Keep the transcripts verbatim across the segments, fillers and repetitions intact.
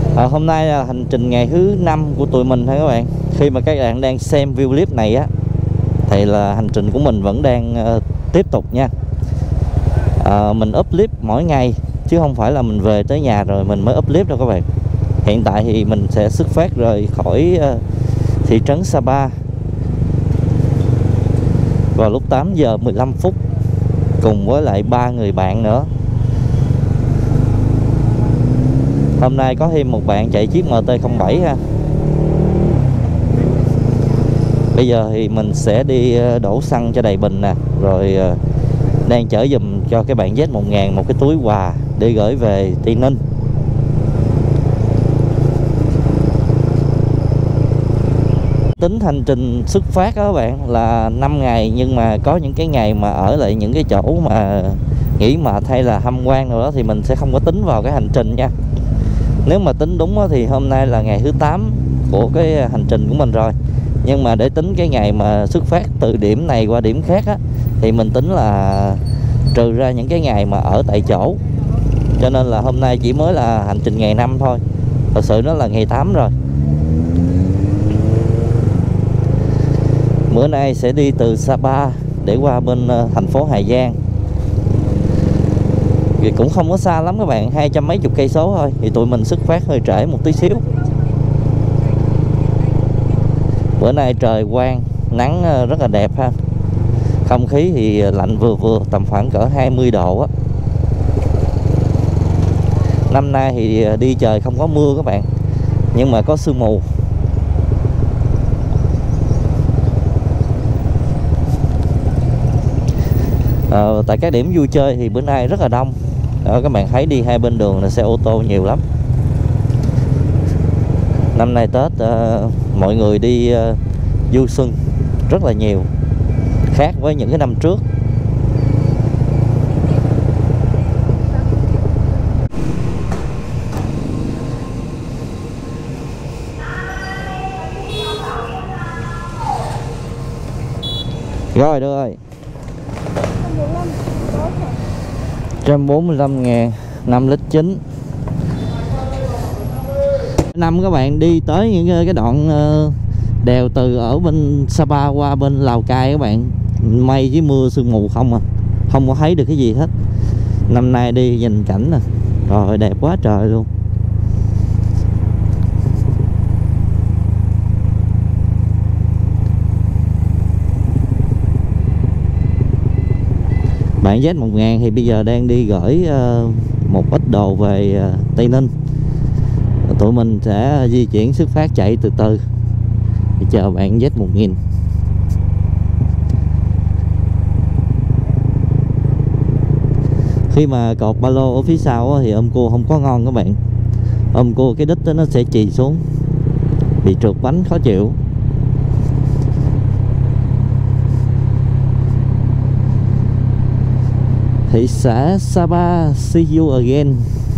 À, hôm nay là hành trình ngày thứ năm của tụi mình thôi các bạn. Khi mà các bạn đang xem video clip này á, thì là hành trình của mình vẫn đang uh, tiếp tục nha. uh, Mình up clip mỗi ngày, chứ không phải là mình về tới nhà rồi mình mới up clip đâu các bạn. Hiện tại thì mình sẽ xuất phát rời khỏi uh, thị trấn Sapa vào lúc tám giờ mười lăm phút cùng với lại ba người bạn nữa. Hôm nay có thêm một bạn chạy chiếc em tê không bảy ha. Bây giờ thì mình sẽ đi đổ xăng cho đầy bình nè, rồi đang chở giùm cho cái bạn Z một ngàn một cái túi quà để gửi về Tây Ninh. Tính hành trình xuất phát đó các bạn là năm ngày, nhưng mà có những cái ngày mà ở lại những cái chỗ mà nghỉ mệt hay là tham quan rồi đó thì mình sẽ không có tính vào cái hành trình nha. Nếu mà tính đúng đó, thì hôm nay là ngày thứ tám của cái hành trình của mình rồi. Nhưng mà để tính cái ngày mà xuất phát từ điểm này qua điểm khác á, thì mình tính là trừ ra những cái ngày mà ở tại chỗ. Cho nên là hôm nay chỉ mới là hành trình ngày năm thôi. Thật sự nó là ngày tám rồi. Bữa nay sẽ đi từ Sapa để qua bên thành phố Hà Giang. Thì cũng không có xa lắm các bạn, hai trăm mấy chục cây số thôi. Thì tụi mình xuất phát hơi trễ một tí xíu. Bữa nay trời quang, nắng rất là đẹp ha. Không khí thì lạnh vừa vừa, tầm khoảng cỡ hai mươi độ á. Năm nay thì đi trời không có mưa các bạn, nhưng mà có sương mù. À, tại các điểm vui chơi thì bữa nay rất là đông. Đó, các bạn thấy đi hai bên đường là xe ô tô nhiều lắm. Năm nay Tết uh, mọi người đi uh, du xuân rất là nhiều, khác với những cái năm trước. Rồi được rồi, một trăm bốn mươi lăm ngàn, năm lít chín. Năm các bạn đi tới những cái đoạn đèo từ ở bên Sapa qua bên Lào Cai các bạn, mây với mưa sương mù không à, không có thấy được cái gì hết. Năm nay đi nhìn cảnh nè, rồi đẹp quá trời luôn. Bạn Z một ngàn thì bây giờ đang đi gửi uh, một ít đồ về uh, Tây Ninh. Tụi mình sẽ di chuyển xuất phát chạy từ từ để chờ bạn Z một nghìn. Khi mà cột ba lô ở phía sau thì ôm cua không có ngon các bạn. Ôm cua cái đít nó sẽ chì xuống, bị trượt bánh khó chịu. Thị xã Sapa, see you again.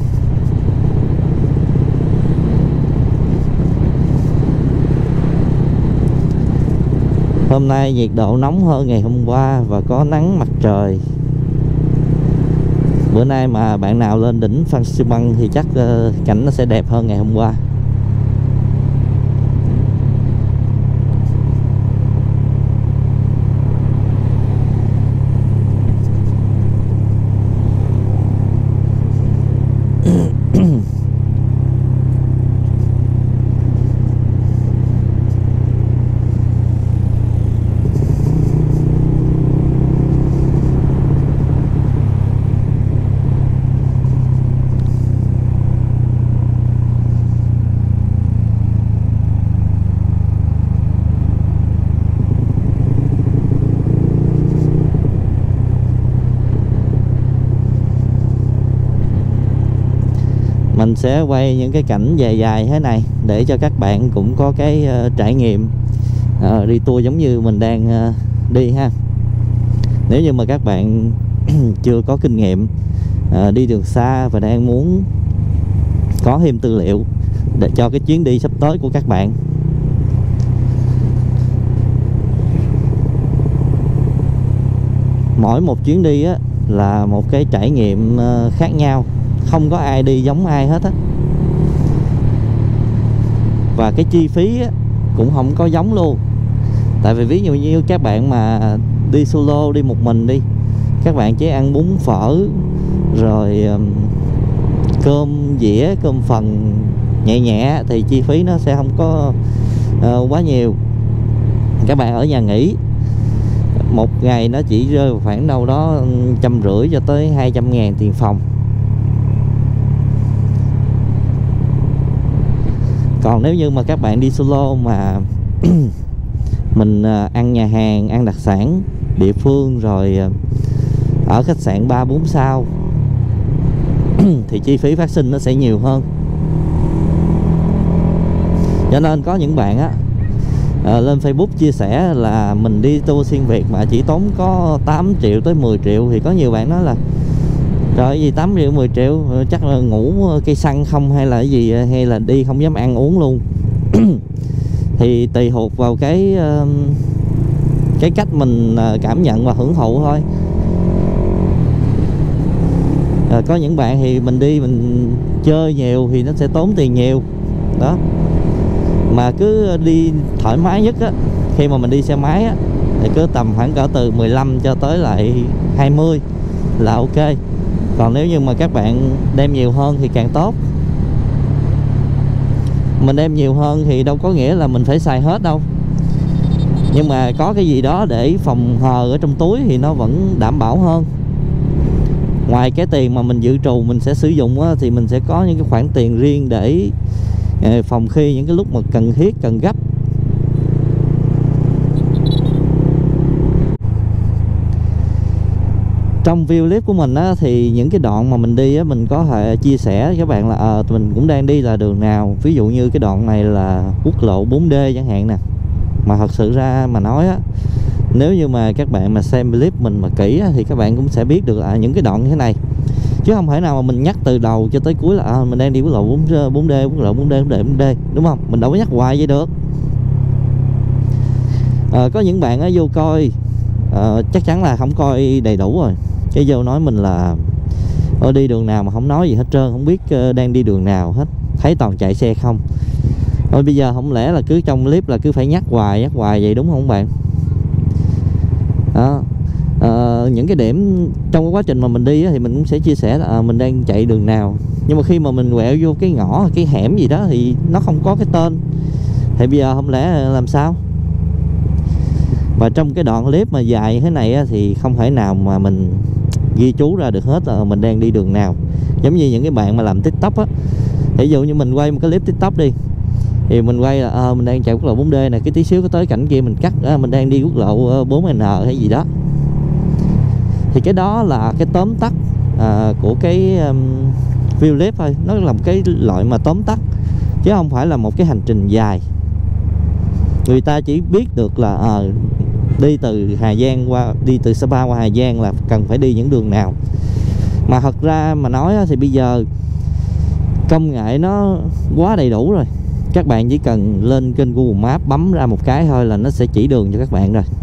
Hôm nay nhiệt độ nóng hơn ngày hôm qua và có nắng mặt trời. Bữa nay mà bạn nào lên đỉnh Phan Xi Păng thì chắc uh, cảnh nó sẽ đẹp hơn ngày hôm qua. Mình sẽ quay những cái cảnh dài dài thế này để cho các bạn cũng có cái uh, trải nghiệm uh, đi tour giống như mình đang uh, đi ha. Nếu như mà các bạn chưa có kinh nghiệm uh, đi đường xa và đang muốn có thêm tư liệu để cho cái chuyến đi sắp tới của các bạn. Mỗi một chuyến đi á, là một cái trải nghiệm uh, khác nhau, không có ai đi giống ai hết á. và cái chi phí á, cũng không có giống luôn. Tại vì ví dụ như các bạn mà đi solo, đi một mình đi, các bạn chỉ ăn bún phở rồi um, cơm dĩa, cơm phần nhẹ nhẹ thì chi phí nó sẽ không có uh, quá nhiều. Các bạn ở nhà nghỉ một ngày nó chỉ rơi vào khoảng đâu đó trăm rưỡi cho tới hai trăm ngàn tiền phòng. Còn nếu như mà các bạn đi solo mà mình ăn nhà hàng, ăn đặc sản địa phương rồi ở khách sạn ba bốn sao thì chi phí phát sinh nó sẽ nhiều hơn. Cho nên có những bạn á à, lên Facebook chia sẻ là mình đi tour xuyên Việt mà chỉ tốn có tám triệu tới mười triệu, thì có nhiều bạn nói là trời gì tám triệu mười triệu chắc là ngủ cây xăng không, hay là cái gì, hay là đi không dám ăn uống luôn. Thì tùy thuộc vào cái cái cách mình cảm nhận và hưởng thụ thôi. À, có những bạn thì mình đi mình chơi nhiều thì nó sẽ tốn tiền nhiều đó, mà cứ đi thoải mái nhất á, khi mà mình đi xe máy á, thì cứ tầm khoảng cỡ từ mười lăm cho tới lại hai mươi là ok. Còn nếu như mà các bạn đem nhiều hơn thì càng tốt. Mình đem nhiều hơn thì đâu có nghĩa là mình phải xài hết đâu, nhưng mà có cái gì đó để phòng hờ ở trong túi thì nó vẫn đảm bảo hơn. Ngoài cái tiền mà mình dự trù mình sẽ sử dụng á, thì mình sẽ có những cái khoản tiền riêng để phòng khi những cái lúc mà cần thiết, cần gấp. Trong video clip của mình á, thì những cái đoạn mà mình đi á, mình có thể chia sẻ với các bạn là à, mình cũng đang đi là đường nào. Ví dụ như cái đoạn này là quốc lộ bốn D chẳng hạn nè. Mà thật sự ra mà nói á, nếu như mà các bạn mà xem clip mình mà kỹ á, thì các bạn cũng sẽ biết được là những cái đoạn như thế này. Chứ không phải nào mà mình nhắc từ đầu cho tới cuối là à, mình đang đi quốc lộ bốn D, quốc lộ bốn D, bốn D, bốn D, đúng không? Mình đâu có nhắc hoài vậy được. À, có những bạn á, vô coi à, chắc chắn là không coi đầy đủ rồi. Cái vô nói mình là ở đi đường nào mà không nói gì hết trơn, không biết uh, đang đi đường nào hết, thấy toàn chạy xe không. Thôi bây giờ không lẽ là cứ trong clip là cứ phải nhắc hoài nhắc hoài vậy, đúng không bạn? Đó. À, những cái điểm trong cái quá trình mà mình đi á, thì mình cũng sẽ chia sẻ là à, mình đang chạy đường nào. Nhưng mà khi mà mình quẹo vô cái ngõ, cái hẻm gì đó thì nó không có cái tên, thì bây giờ không lẽ làm sao? Và trong cái đoạn clip mà dài như thế này á, thì không thể nào mà mình ghi chú ra được hết là mình đang đi đường nào. Giống như những cái bạn mà làm TikTok á, ví dụ như mình quay một cái clip TikTok đi, thì mình quay là à, mình đang chạy quốc lộ bốn D này, cái tí xíu có tới cảnh kia mình cắt à, mình đang đi quốc lộ bốn N hay gì đó. Thì cái đó là cái tóm tắt à, của cái um, video clip thôi. Nó là một cái loại mà tóm tắt, chứ không phải là một cái hành trình dài. Người ta chỉ biết được là à, đi từ Hà Giang qua, đi từ Sapa qua Hà Giang là cần phải đi những đường nào. Mà thật ra mà nói thì bây giờ công nghệ nó quá đầy đủ rồi. Các bạn chỉ cần lên kênh Google Maps bấm ra một cái thôi là nó sẽ chỉ đường cho các bạn rồi.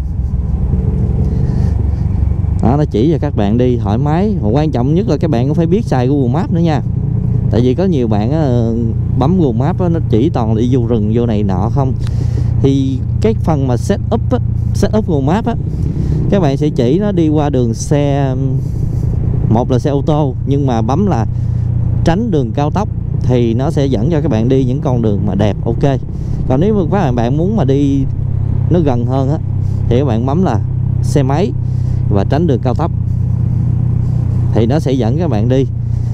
Đó, nó chỉ cho các bạn đi thoải mái. Mà quan trọng nhất là các bạn cũng phải biết xài Google Maps nữa nha. Tại vì có nhiều bạn á, bấm Google Maps á, nó chỉ toàn là đi vô rừng vô này nọ không. Thì cái phần mà set up á, set up Google Maps á, các bạn sẽ chỉ nó đi qua đường xe, một là xe ô tô, nhưng mà bấm là tránh đường cao tốc thì nó sẽ dẫn cho các bạn đi những con đường mà đẹp, ok. Còn nếu mà các bạn, bạn muốn mà đi nó gần hơn á, thì các bạn bấm là xe máy và tránh đường cao tốc thì nó sẽ dẫn các bạn đi.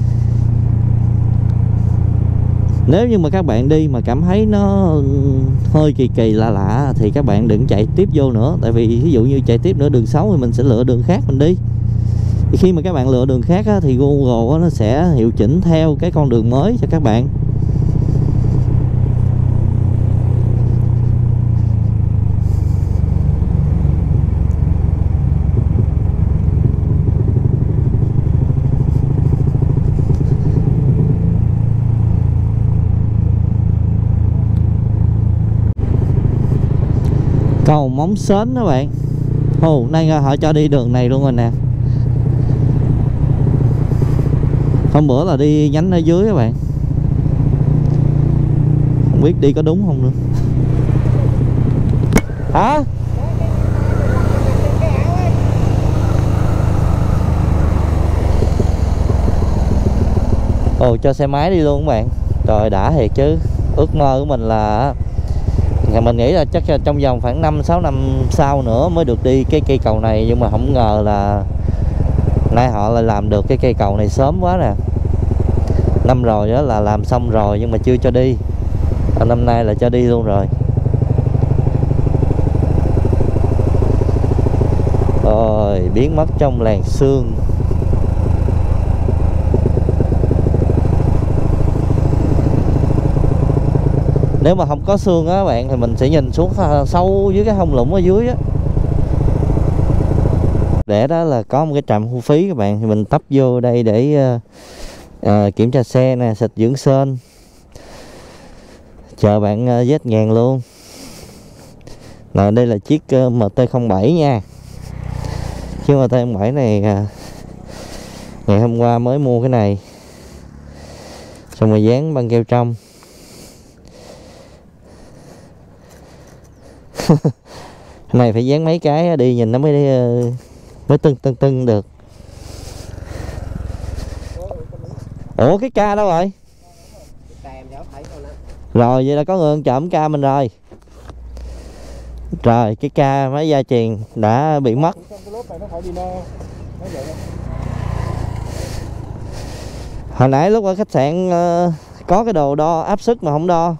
Nếu như mà các bạn đi mà cảm thấy nó hơi kỳ kỳ lạ lạ thì các bạn đừng chạy tiếp vô nữa. Tại vì ví dụ như chạy tiếp nữa đường xấu thì mình sẽ lựa đường khác mình đi. Thì khi mà các bạn lựa đường khác á, thì Google á, nó sẽ hiệu chỉnh theo cái con đường mới cho các bạn. Cầu Móng Sến đó bạn. Ồ, nay họ cho đi đường này luôn rồi nè. Hôm bữa là đi nhánh ở dưới các bạn. Không biết đi có đúng không nữa. Hả? Ồ, cho xe máy đi luôn các bạn. Trời đã thiệt chứ. Ước mơ của mình là mình nghĩ là chắc là trong vòng khoảng năm sáu năm sau nữa mới được đi cái cây cầu này, nhưng mà không ngờ là nay họ lại làm được cái cây cầu này sớm quá nè. Năm rồi đó là làm xong rồi nhưng mà chưa cho đi, năm nay là cho đi luôn rồi. Rồi biến mất trong làn sương. Nếu mà không có sương á các bạn thì mình sẽ nhìn xuống sâu dưới cái hông lũng ở dưới á. Để đó là có một cái trạm thu phí các bạn, thì mình tấp vô đây để uh, uh, kiểm tra xe nè, xịt dưỡng sên, chờ bạn uh, vết ngàn luôn. Rồi đây là chiếc uh, em tê không bảy nha. Chiếc em tê không bảy này uh, ngày hôm qua mới mua cái này, xong rồi dán băng keo trong. Cái này phải dán mấy cái đi nhìn nó mới uh, mới tưng tưng tưng được. Ủa cái ca đâu rồi? Rồi vậy là có người trộm ca mình rồi. Rồi cái ca máy gia truyền đã bị mất. Hồi nãy lúc ở khách sạn uh, có cái đồ đo áp suất mà không đo.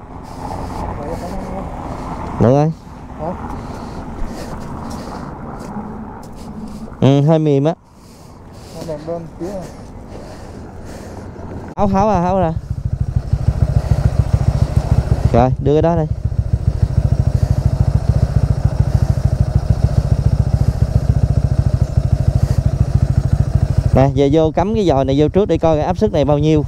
Được rồi. Ừ, hơi mềm á. Áo tháo à, tháo ra. Rồi, đưa cái đó đây. Nè, giờ vô cắm cái dòi này vô trước để coi cái áp suất này bao nhiêu.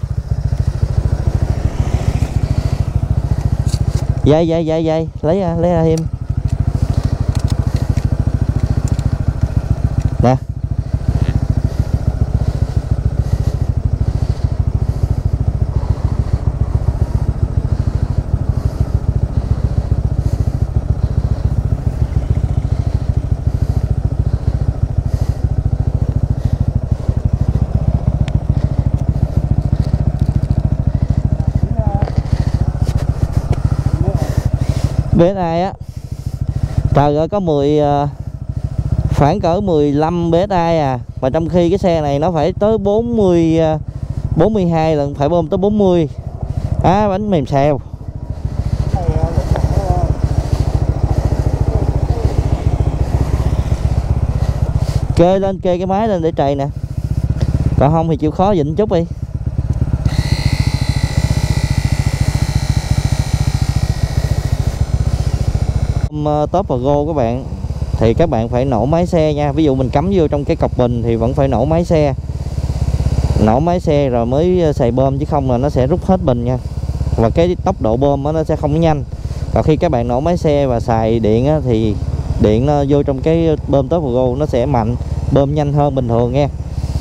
Dây, dây, dây, dây, lấy ra, lấy ra thêm. Nè. Bê này á, trời ơi có mười khoảng cỡ mười lăm bê ét i à, mà trong khi cái xe này nó phải tới bốn mươi bốn mươi hai lần, phải bơm tới bốn mươi. Á, bánh mềm xèo. Kê lên, kê cái máy lên để trầy nè, còn không thì chịu khó dịnh chút đi. Top và Go các bạn, thì các bạn phải nổ máy xe nha. Ví dụ mình cắm vô trong cái cọc bình thì vẫn phải nổ máy xe, nổ máy xe rồi mới xài bơm, chứ không là nó sẽ rút hết bình nha, và cái tốc độ bơm nó sẽ không nhanh. Còn khi các bạn nổ máy xe và xài điện á, thì điện nó vô trong cái bơm Top và Go nó sẽ mạnh, bơm nhanh hơn bình thường nha.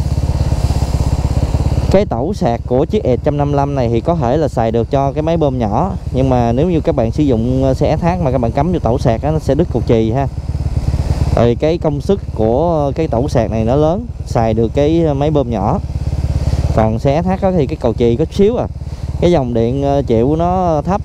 Cái tẩu sạc của chiếc E một năm lăm này thì có thể là xài được cho cái máy bơm nhỏ, nhưng mà nếu như các bạn sử dụng xe ét hát mà các bạn cắm vô tẩu sạc á, nó sẽ đứt cầu chì ha. Rồi cái công suất của cái tẩu sạc này nó lớn, xài được cái máy bơm nhỏ. Còn xe ét hát đó thì cái cầu chì có xíu à, cái dòng điện chịu nó thấp.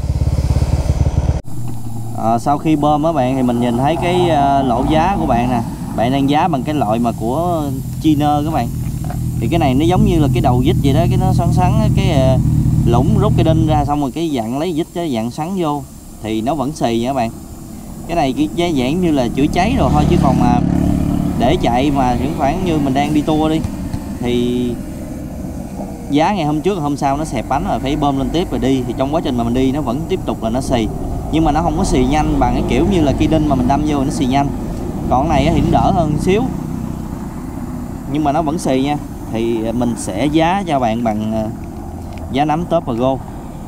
À, sau khi bơm á bạn thì mình nhìn thấy cái lỗ giá của bạn nè, bạn đang giá bằng cái loại mà của Chiner các bạn. Thì cái này nó giống như là cái đầu vít vậy đó, cái nó xoắn xoắn cái lũng rút cái đinh ra, xong rồi cái dạng lấy vít cái dạng xoắn vô thì nó vẫn xì nha các bạn. Cái này cái giá dạng như là chữa cháy rồi thôi, chứ còn mà để chạy mà những khoảng như mình đang đi tour đi thì giá ngày hôm trước hôm sau nó xẹp bánh rồi phải bơm lên tiếp rồi đi, thì trong quá trình mà mình đi nó vẫn tiếp tục là nó xì, nhưng mà nó không có xì nhanh bằng cái kiểu như là cái đinh mà mình đâm vô nó xì nhanh. Còn cái này thì nó đỡ hơn một xíu nhưng mà nó vẫn xì nha. Thì mình sẽ giá cho bạn bằng giá nắm Top và Go.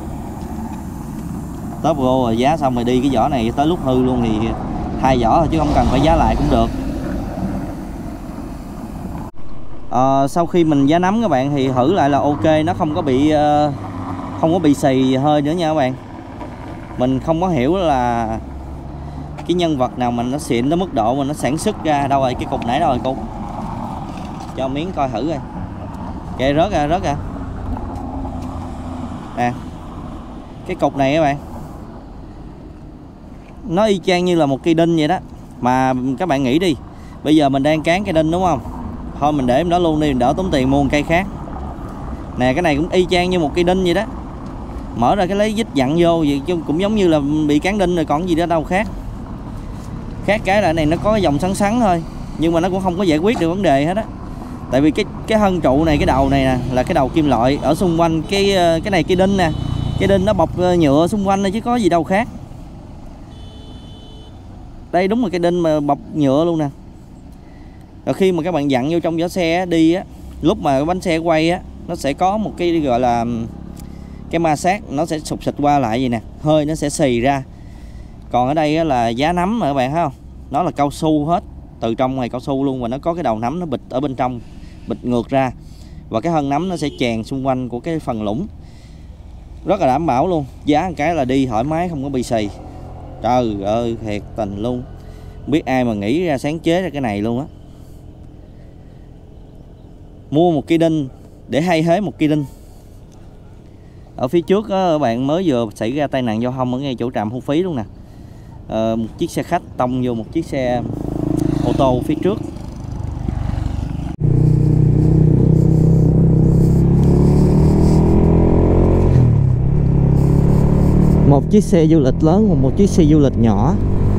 Top và Go rồi giá xong rồi đi cái vỏ này tới lúc hư luôn thì hai vỏ thôi, chứ không cần phải giá lại cũng được. À, sau khi mình giá nắm các bạn thì thử lại là ok, nó không có bị không có bị xì hơi nữa nha các bạn. Mình không có hiểu là cái nhân vật nào mà nó xịn tới mức độ mà nó sản xuất ra. Đâu rồi cái cục nãy đâu rồi cục, cho miếng coi thử coi. Kệ rớt ra rớt ra nè, cái cục này các bạn, nó y chang như là một cây đinh vậy đó. Mà các bạn nghĩ đi, bây giờ mình đang cán cây đinh đúng không, thôi mình để em đó luôn đi, mình đỡ tốn tiền mua một cây khác. Nè cái này cũng y chang như một cây đinh vậy đó, mở ra cái lấy vít dặn vô vậy, cũng giống như là bị cán đinh rồi, còn gì đó đâu khác. Khác cái là này nó có cái dòng sắn sắn thôi, nhưng mà nó cũng không có giải quyết được vấn đề hết á. Tại vì cái cái thân trụ này, cái đầu này nè là cái đầu kim loại, ở xung quanh cái cái này cái đinh nè, cái đinh nó bọc nhựa xung quanh này chứ có gì đâu khác. Đây đúng là cái đinh mà bọc nhựa luôn nè. Rồi khi mà các bạn dặn vô trong vỏ xe đi á, lúc mà cái bánh xe quay á, nó sẽ có một cái gọi là cái ma sát, nó sẽ sụp xịt qua lại vậy nè, hơi nó sẽ xì ra. Còn ở đây á, là giá nắm mà các bạn thấy không, nó là cao su hết, từ trong này cao su luôn, và nó có cái đầu nắm nó bịt ở bên trong, bịt ngược ra, và cái thân nắm nó sẽ chèn xung quanh của cái phần lũng, rất là đảm bảo luôn. Giá một cái là đi thoải mái, không có bị xì. Trời ơi thiệt tình luôn, không biết ai mà nghĩ ra sáng chế ra cái này luôn á. Mua một cây đinh để thay thế một cây đinh. Ở phía trước á, các bạn mới vừa xảy ra tai nạn giao thông ở ngay chỗ trạm thu phí luôn nè. À, một chiếc xe khách tông vô một chiếc xe ô tô phía trước. Một chiếc xe du lịch lớn và một chiếc xe du lịch nhỏ.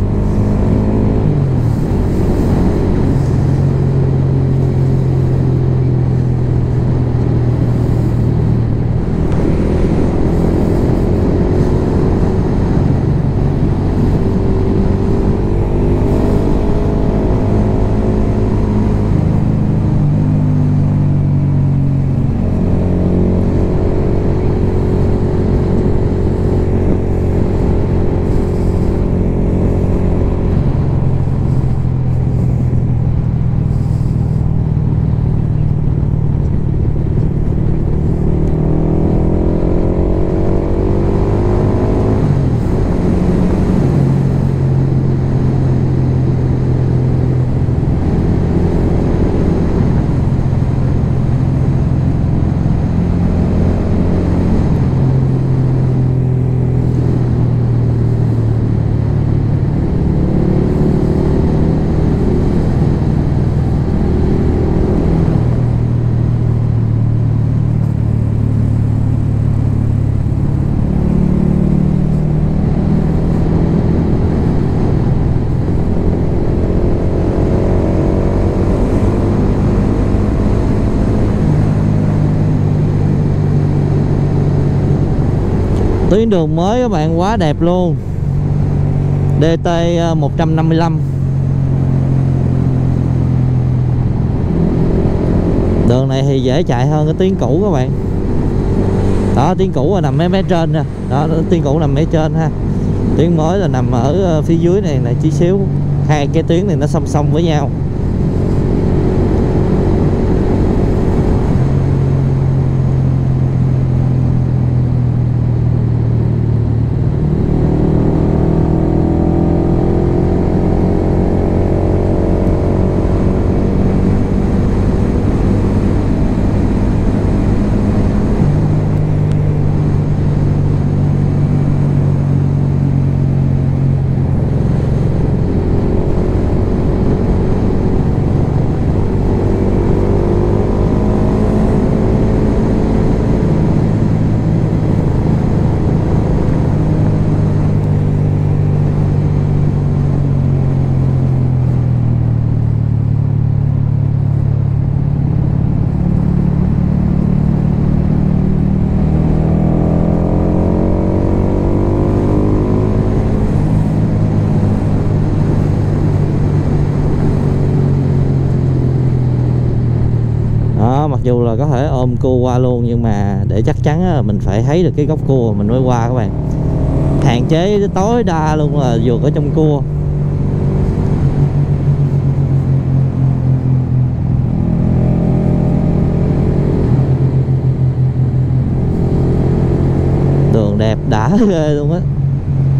Tuyến đường mới các bạn quá đẹp luôn, D T một trăm năm mươi lăm. Đường này thì dễ chạy hơn cái tuyến cũ các bạn. Đó, tuyến cũ là nằm mấy mé trên nè. Đó, tuyến cũ nằm mé trên ha. Tuyến mới là nằm ở phía dưới này này tí xíu. Hai cái tuyến này nó song song với nhau. Mặc dù là có thể ôm cua qua luôn, nhưng mà để chắc chắn là mình phải thấy được cái góc cua mình mới qua các bạn. Hạn chế tối đa luôn là vượt ở trong cua. Đường đẹp đã ghê luôn á.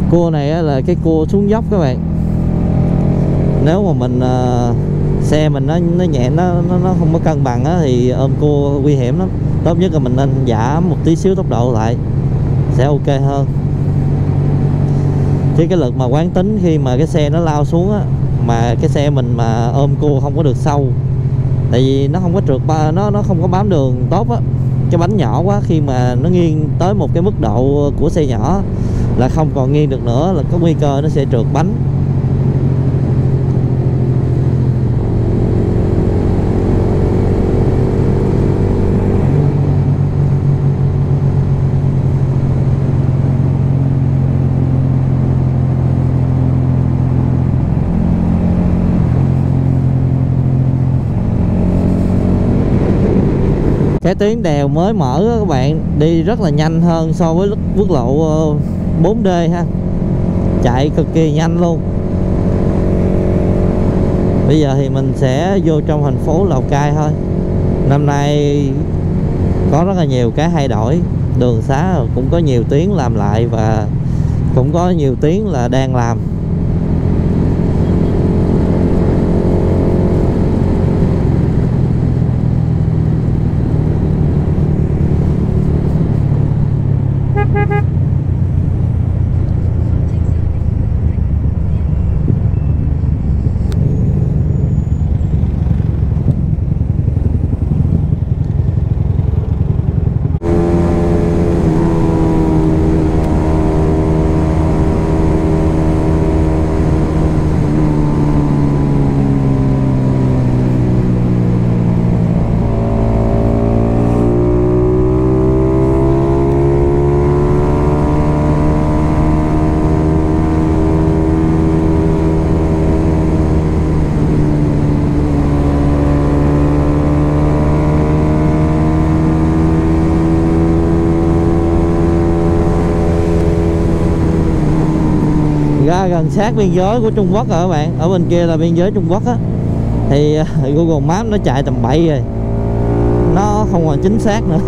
Cua này á, là cái cua xuống dốc các bạn. Nếu mà mình uh, xe mình nó nó nhẹ, nó nó, nó không có cân bằng á, thì ôm cua nguy hiểm lắm. Tốt nhất là mình nên giảm một tí xíu tốc độ lại sẽ ok hơn. Chứ cái lực mà quán tính khi mà cái xe nó lao xuống á, mà cái xe mình mà ôm cua không có được sâu, tại vì nó không có trượt ba, nó nó không có bám đường tốt á. Cái bánh nhỏ quá, khi mà nó nghiêng tới một cái mức độ của xe nhỏ là không còn nghiêng được nữa, là có nguy cơ nó sẽ trượt bánh. Cái tuyến đèo mới mở đó, các bạn, đi rất là nhanh hơn so với quốc lộ bốn D ha. Chạy cực kỳ nhanh luôn. Bây giờ thì mình sẽ vô trong thành phố Lào Cai thôi. Năm nay có rất là nhiều cái thay đổi. Đường xá cũng có nhiều tuyến làm lại và cũng có nhiều tuyến là đang làm. Ra gần sát biên giới của Trung Quốc rồi các bạn. Ở bên kia là biên giới Trung Quốc á. Thì Google Maps nó chạy tầm bậy rồi, nó không còn chính xác nữa.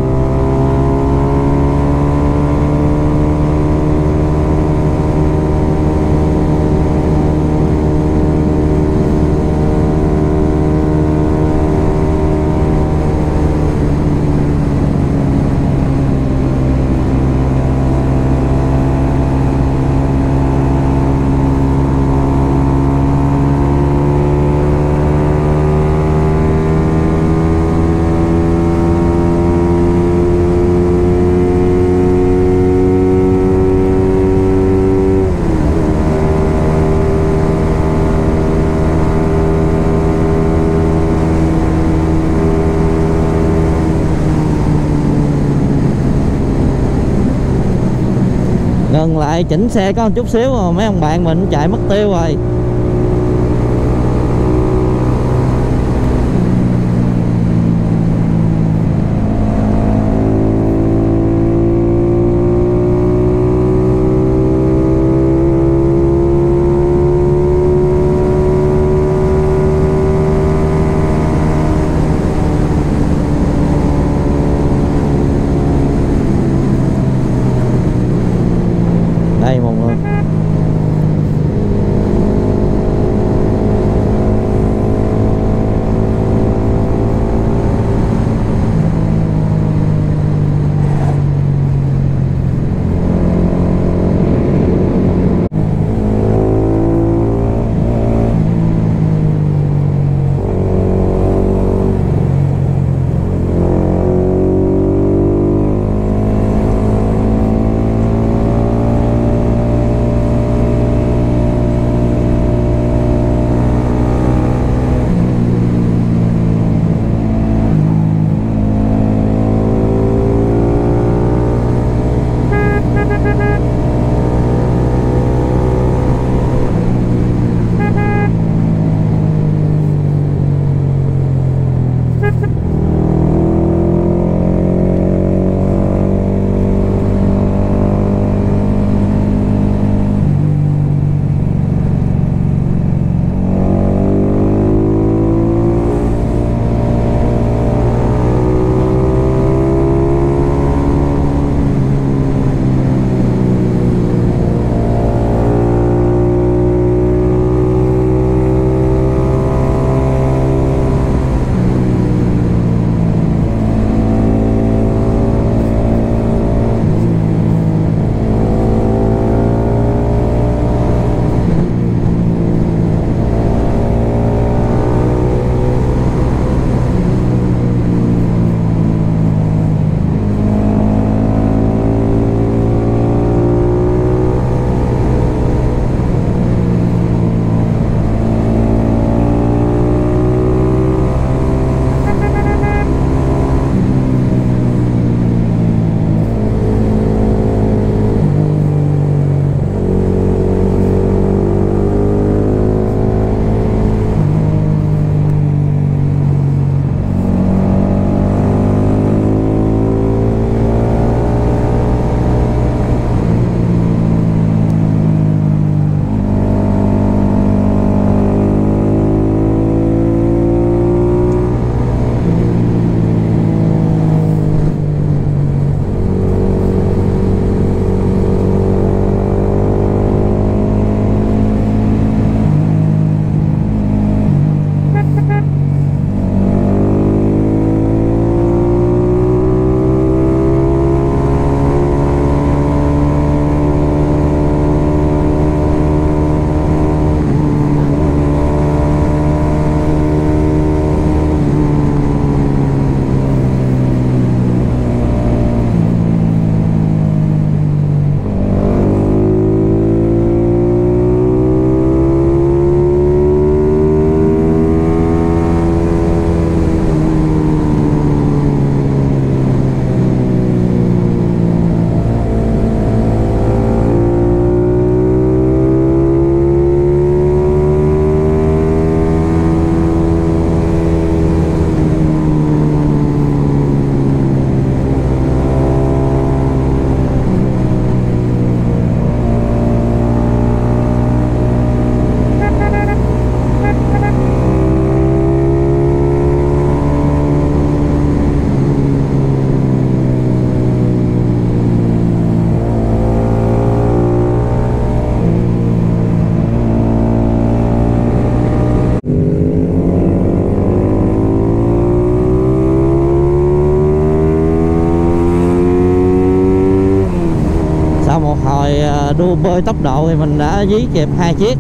Gần lại chỉnh xe có một chút xíu mà mấy ông bạn mình chạy mất tiêu rồi. Đây mọi người, rồi đua bơi tốc độ thì mình đã dí kịp hai chiếc.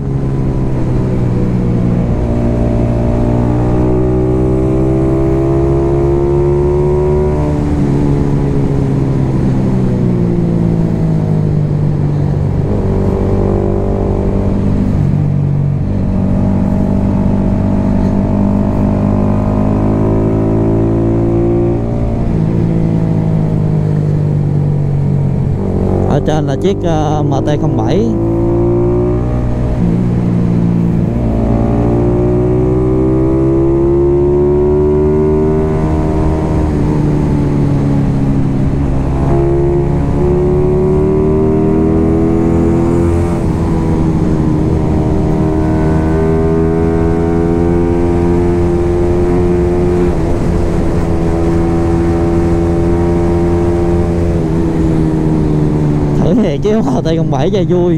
Ở trên là chiếc uh, M T không bảy. Thiệt chứ M T không bảy cho vui.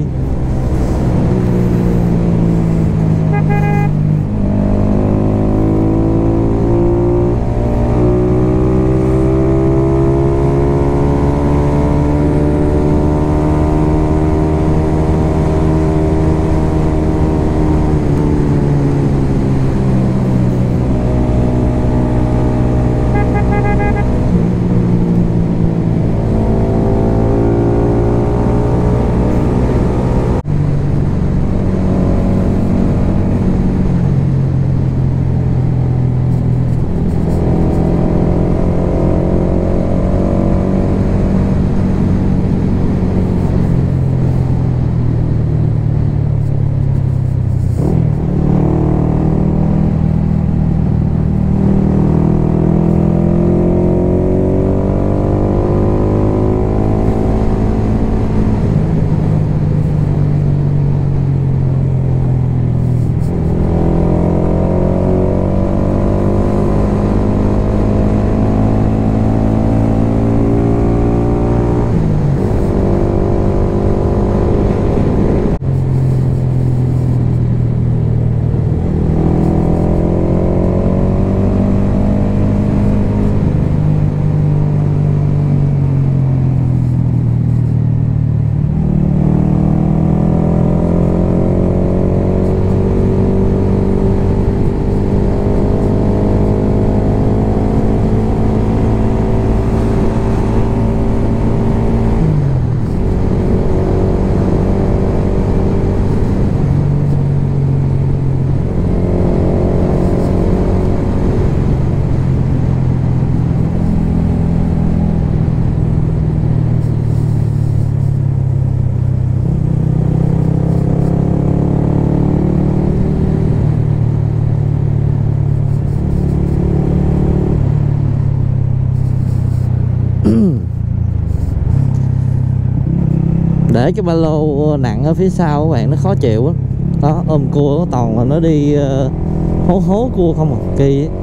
Để cái ba lô nặng ở phía sau các bạn nó khó chịu á. Đó, ôm cua nó toàn là nó đi uh, hố hố cua không à, kỳ ấy.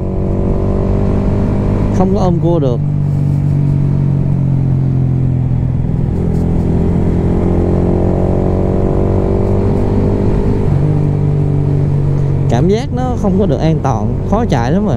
Không có ôm cua được. Cảm giác nó không có được an toàn, khó chạy lắm rồi.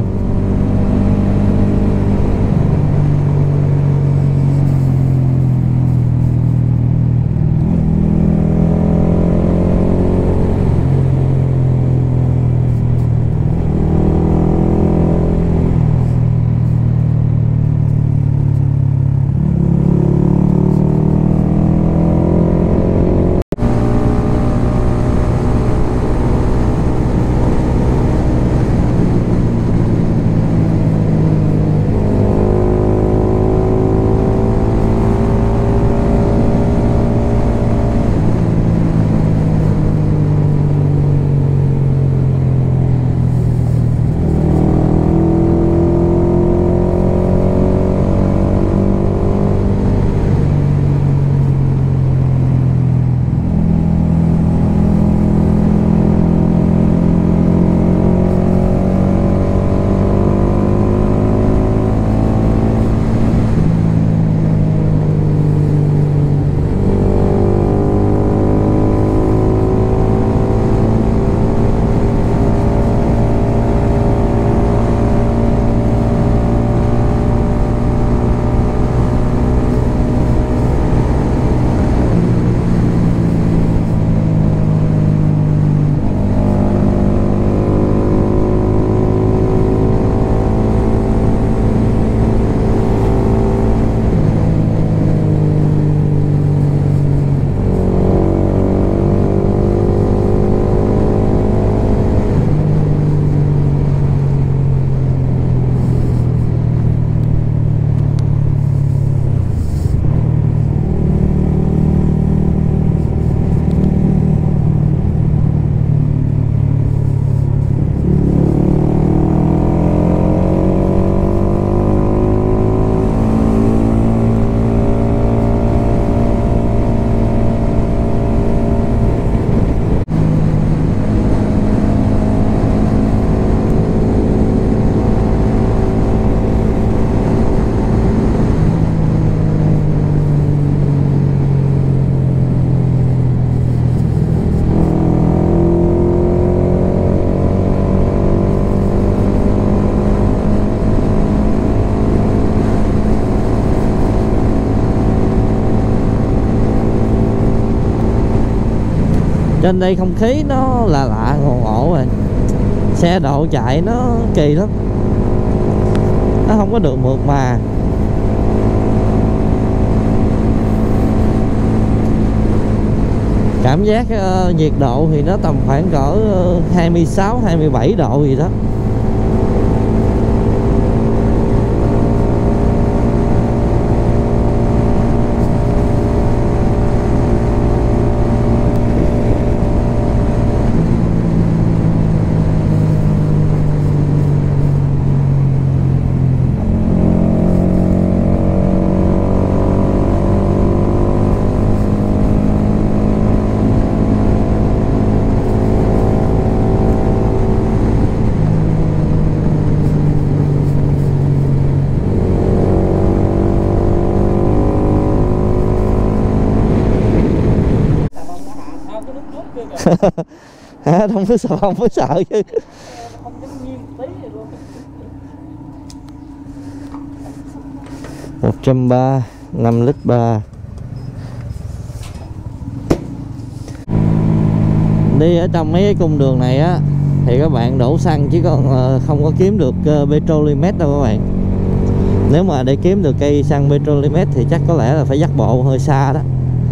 Trên đây không khí nó là lạ ngộ ngộ rồi, xe độ chạy nó kỳ lắm, nó không có được mượt mà. Cảm giác uh, nhiệt độ thì nó tầm khoảng cỡ uh, hai mươi sáu hai mươi bảy độ gì đó. Hả, không có sợ, không có sợ chứ. Một trăm ba, năm lít ba. Đi ở trong mấy cái cung đường này á thì các bạn đổ xăng chứ còn không có kiếm được petrolimet đâu các bạn. Nếu mà để kiếm được cây xăng petrolimet thì chắc có lẽ là phải dắt bộ hơi xa đó.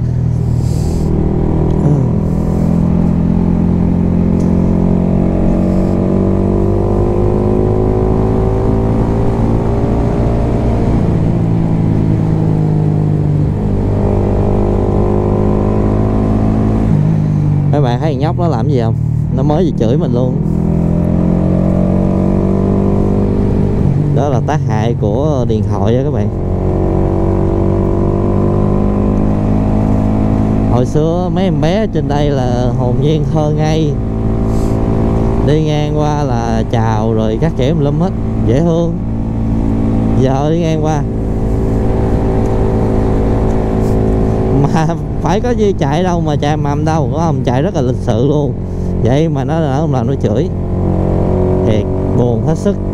Các bạn thấy nhóc nó làm gì không? Nó mới gì chửi mình luôn. Đó là tác hại của điện thoại đó các bạn. Hồi xưa mấy em bé trên đây là hồn nhiên thơ ngây, đi ngang qua là chào rồi các kiểu lum hết, dễ thương. Giờ đi ngang qua mà phải có gì chạy đâu mà chạy mầm đâu, có không? Chạy rất là lịch sự luôn, vậy mà nó nó không làm nó chửi, thiệt buồn hết sức.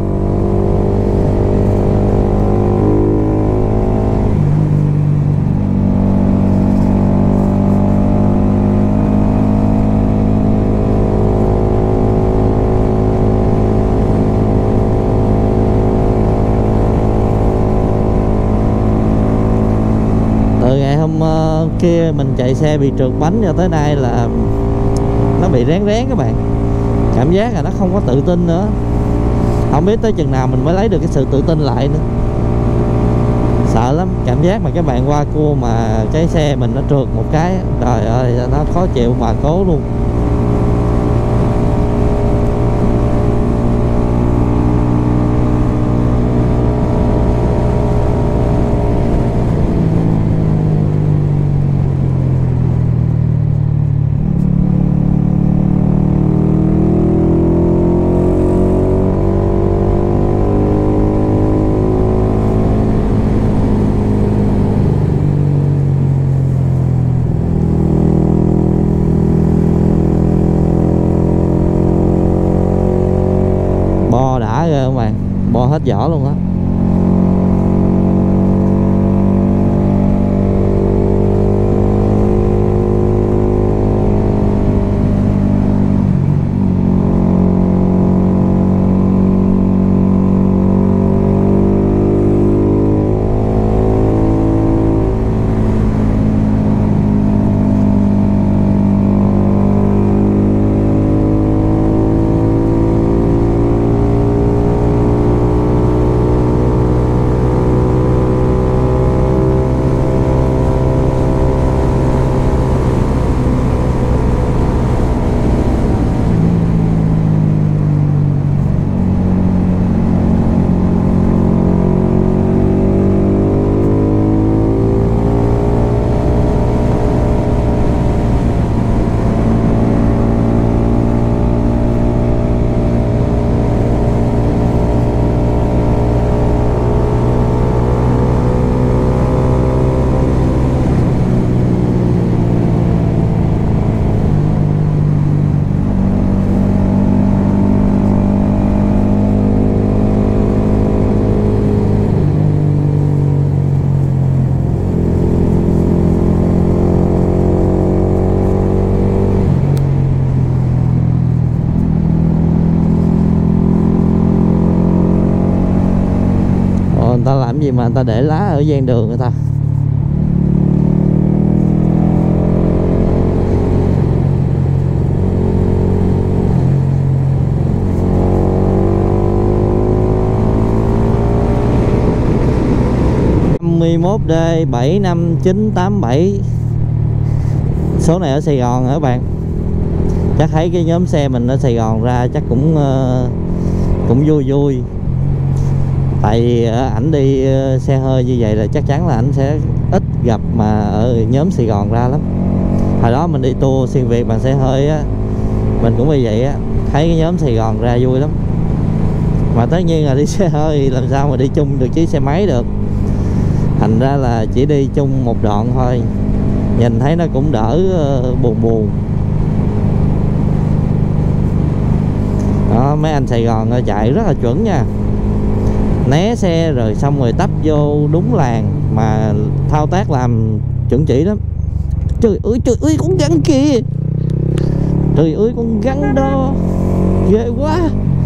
Kia mình chạy xe bị trượt bánh cho tới nay là nó bị rén rén các bạn, cảm giác là nó không có tự tin nữa, không biết tới chừng nào mình mới lấy được cái sự tự tin lại nữa. Sợ lắm, cảm giác mà các bạn qua cua mà cái xe mình nó trượt một cái, trời ơi nó khó chịu mà cố luôn. Bo đã ghê không bạn, bo hết vỏ luôn á. người ta để lá ở ven đường người ta. năm mươi mốt D bảy năm chín tám bảy. Số này ở Sài Gòn hả các bạn? Chắc thấy cái nhóm xe mình ở Sài Gòn ra chắc cũng uh, cũng vui vui. Tại vì uh, ảnh đi uh, xe hơi như vậy là chắc chắn là ảnh sẽ ít gặp mà ở nhóm Sài Gòn ra lắm. Hồi đó mình đi tour xuyên Việt bằng xe hơi á, mình cũng như vậy á, thấy cái nhóm Sài Gòn ra vui lắm. Mà tất nhiên là đi xe hơi làm sao mà đi chung được chiếc xe máy được. Thành ra là chỉ đi chung một đoạn thôi, nhìn thấy nó cũng đỡ uh, buồn buồn. Đó, mấy anh Sài Gòn chạy rất là chuẩn nha, né xe rồi xong rồi tấp vô đúng làn, mà thao tác làm chuẩn chỉ lắm. Trời ơi trời ơi con gắn kìa, trời ơi con gắn đó ghê quá,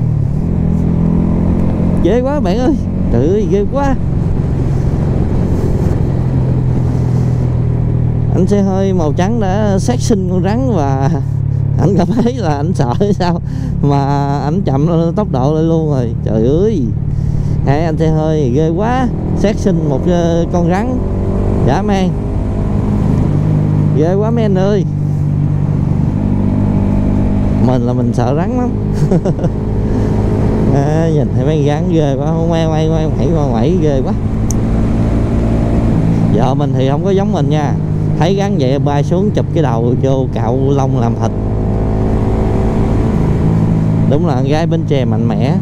ghê quá bạn ơi, trời ơi ghê quá. Anh xe hơi màu trắng đã sát sinh con rắn và anh cảm thấy là anh sợ hay sao mà anh chậm tốc độ lên luôn rồi. Trời ơi, hai anh xe hơi ghê quá, sát sinh một con rắn dã man, ghê quá mấy anh ơi. Mình là mình sợ rắn lắm. À, nhìn thấy mấy rắn ghê quá, ngoan ngoan ngoan ngoảy ngoan ngoảy ghê quá. Vợ mình thì không có giống mình nha, thấy rắn vậy bay xuống chụp cái đầu vô cạo lông làm thịt. Đúng là con gái Bến Tre mạnh mẽ.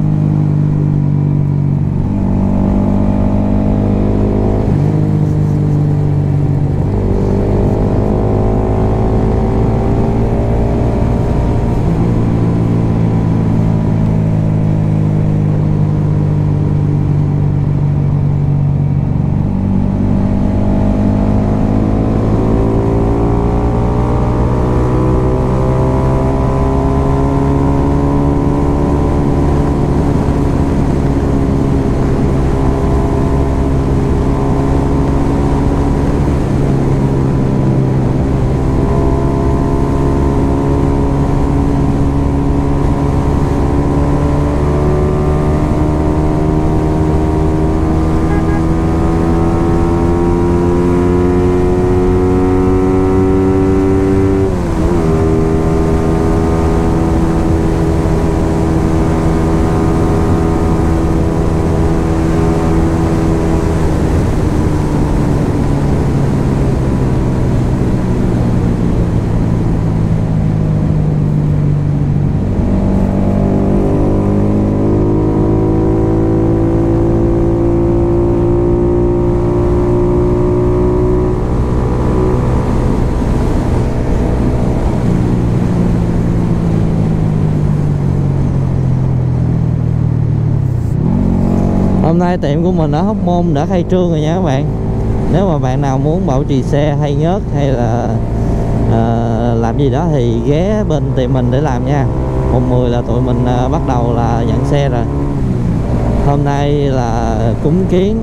Hôm nay tiệm của mình ở Hóc Môn đã khai trương rồi nha các bạn. Nếu mà bạn nào muốn bảo trì xe hay nhớt hay là uh, làm gì đó thì ghé bên tiệm mình để làm nha. Mùng mười là tụi mình uh, bắt đầu là nhận xe rồi. Hôm nay là cúng kiến,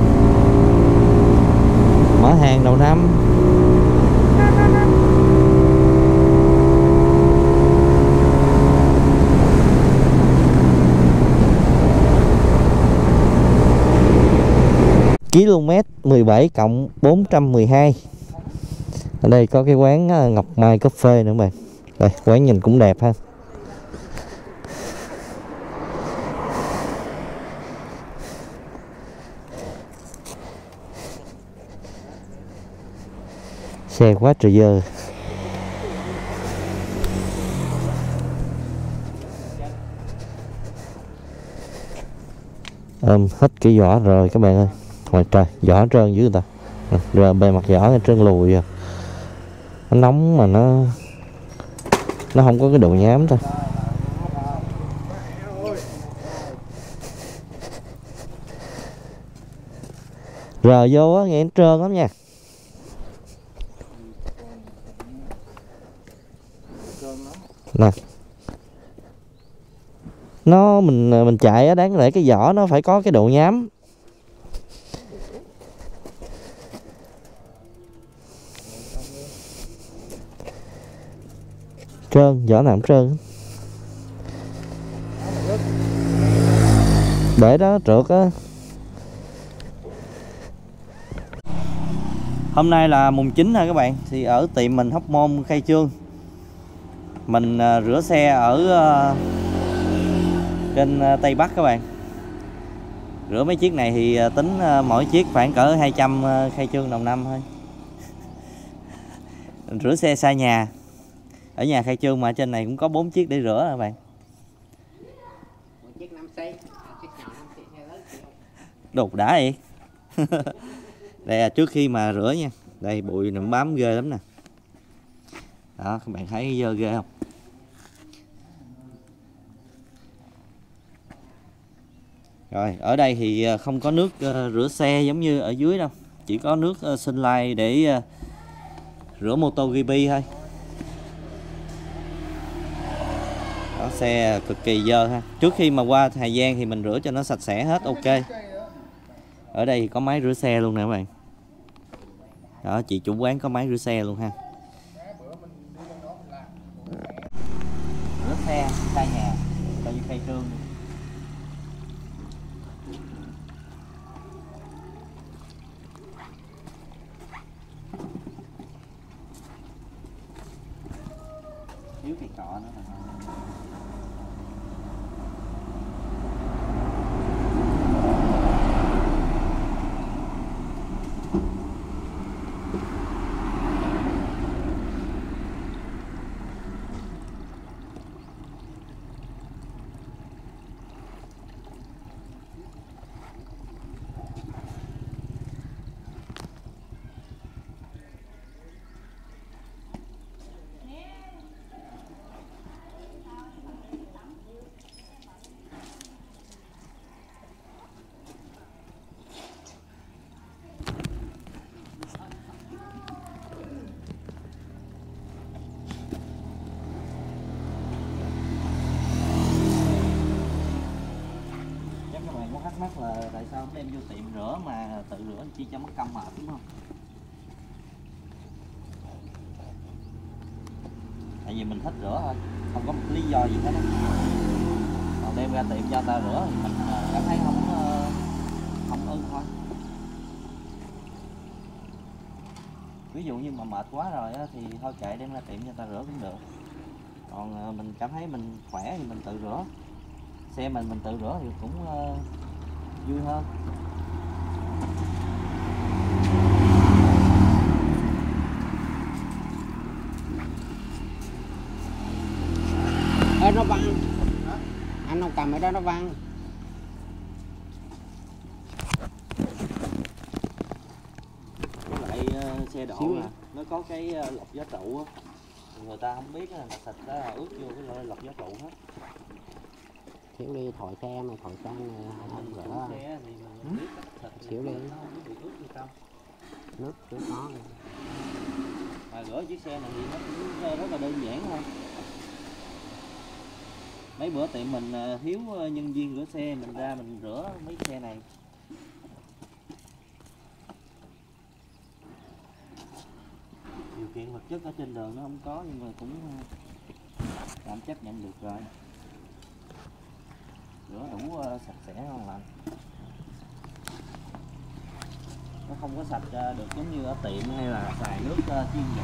mở hàng đầu năm. Km mười bảy cộng bốn trăm mười hai. Ở đây có cái quán Ngọc Mai Cà Phê nữa bạn. Đây, quán nhìn cũng đẹp ha. Xe quá trời dơ. Ôm hết cái vỏ rồi các bạn ơi. Ngoài trời, vỏ trơn dữ người ta. Rồi bề mặt vỏ trơn lùi à. Nó nóng mà nó nó không có cái độ nhám thôi. Rờ vô á nghe nó trơn lắm nha. Nè. Nó mình mình chạy á, đáng lẽ cái vỏ nó phải có cái độ nhám. Trơn, vỏ nào cũng trơn. Bể đó trượt á. Hôm nay là mùng chín nè các bạn, thì ở tiệm mình Hóc Môn khai trương. Mình uh, rửa xe ở uh, trên uh, Tây Bắc các bạn. Rửa mấy chiếc này thì uh, tính uh, mỗi chiếc khoảng cỡ hai trăm uh, khai trương đồng năm thôi. Rửa xe xa nhà. Ở nhà khai trương mà trên này cũng có bốn chiếc để rửa các bạn. Đục đã vậy. Đây là trước khi mà rửa nha. Đây bụi nó bám ghê lắm nè. Đó các bạn thấy dơ ghê không? Rồi ở đây thì không có nước uh, rửa xe giống như ở dưới đâu. Chỉ có nước uh, Sunlight để uh, rửa mô tô giê pê thôi. Đó, xe cực kỳ dơ ha. Trước khi mà qua Hà Giang thì mình rửa cho nó sạch sẽ hết, ok. Ở đây thì có máy rửa xe luôn nè các bạn. Đó, chị chủ quán có máy rửa xe luôn ha. Rửa xe xa nhà, coi như khai trương. Thiếu cái cọ nữa mà. Thắc mắc là tại sao không đem vô tiệm rửa mà tự rửa chi cho mất công mệt, đúng không? Tại vì mình thích rửa thôi, không có một lý do gì hết á. Còn đem ra tiệm cho ta rửa thì mình cảm thấy không không ưng thôi. Ví dụ như mà mệt quá rồi á, thì thôi kệ, đem ra tiệm cho ta rửa cũng được. Còn mình cảm thấy mình khỏe thì mình tự rửa. Xe mình mình tự rửa thì cũng uh, vui hơn. Ê, nó văng. Anh không cầm ở đó nó văng. Với lại uh, xe độ nè, nó có cái uh, lọc gió trụ á. Người ta không biết là xịt đó là ướt vô cái lọc gió trụ hết. Xíu đi thổi xe mà thổi xe này không rửa. Xe thì mình biết cách xịt. Xíu đi. Nó không bị ướt như không. Nước chứ có. Mà rửa chiếc xe này thì nó cũng rất là đơn giản thôi. Mấy bữa tiệm mình thiếu nhân viên rửa xe, mình ra mình rửa mấy xe này. Điều kiện vật chất ở trên đường nó không có nhưng mà cũng tạm chấp nhận được rồi. Rửa đủ sạch sẽ ngon lành. Nó không có sạch được giống như ở tiệm hay là xài nước chuyên dụng.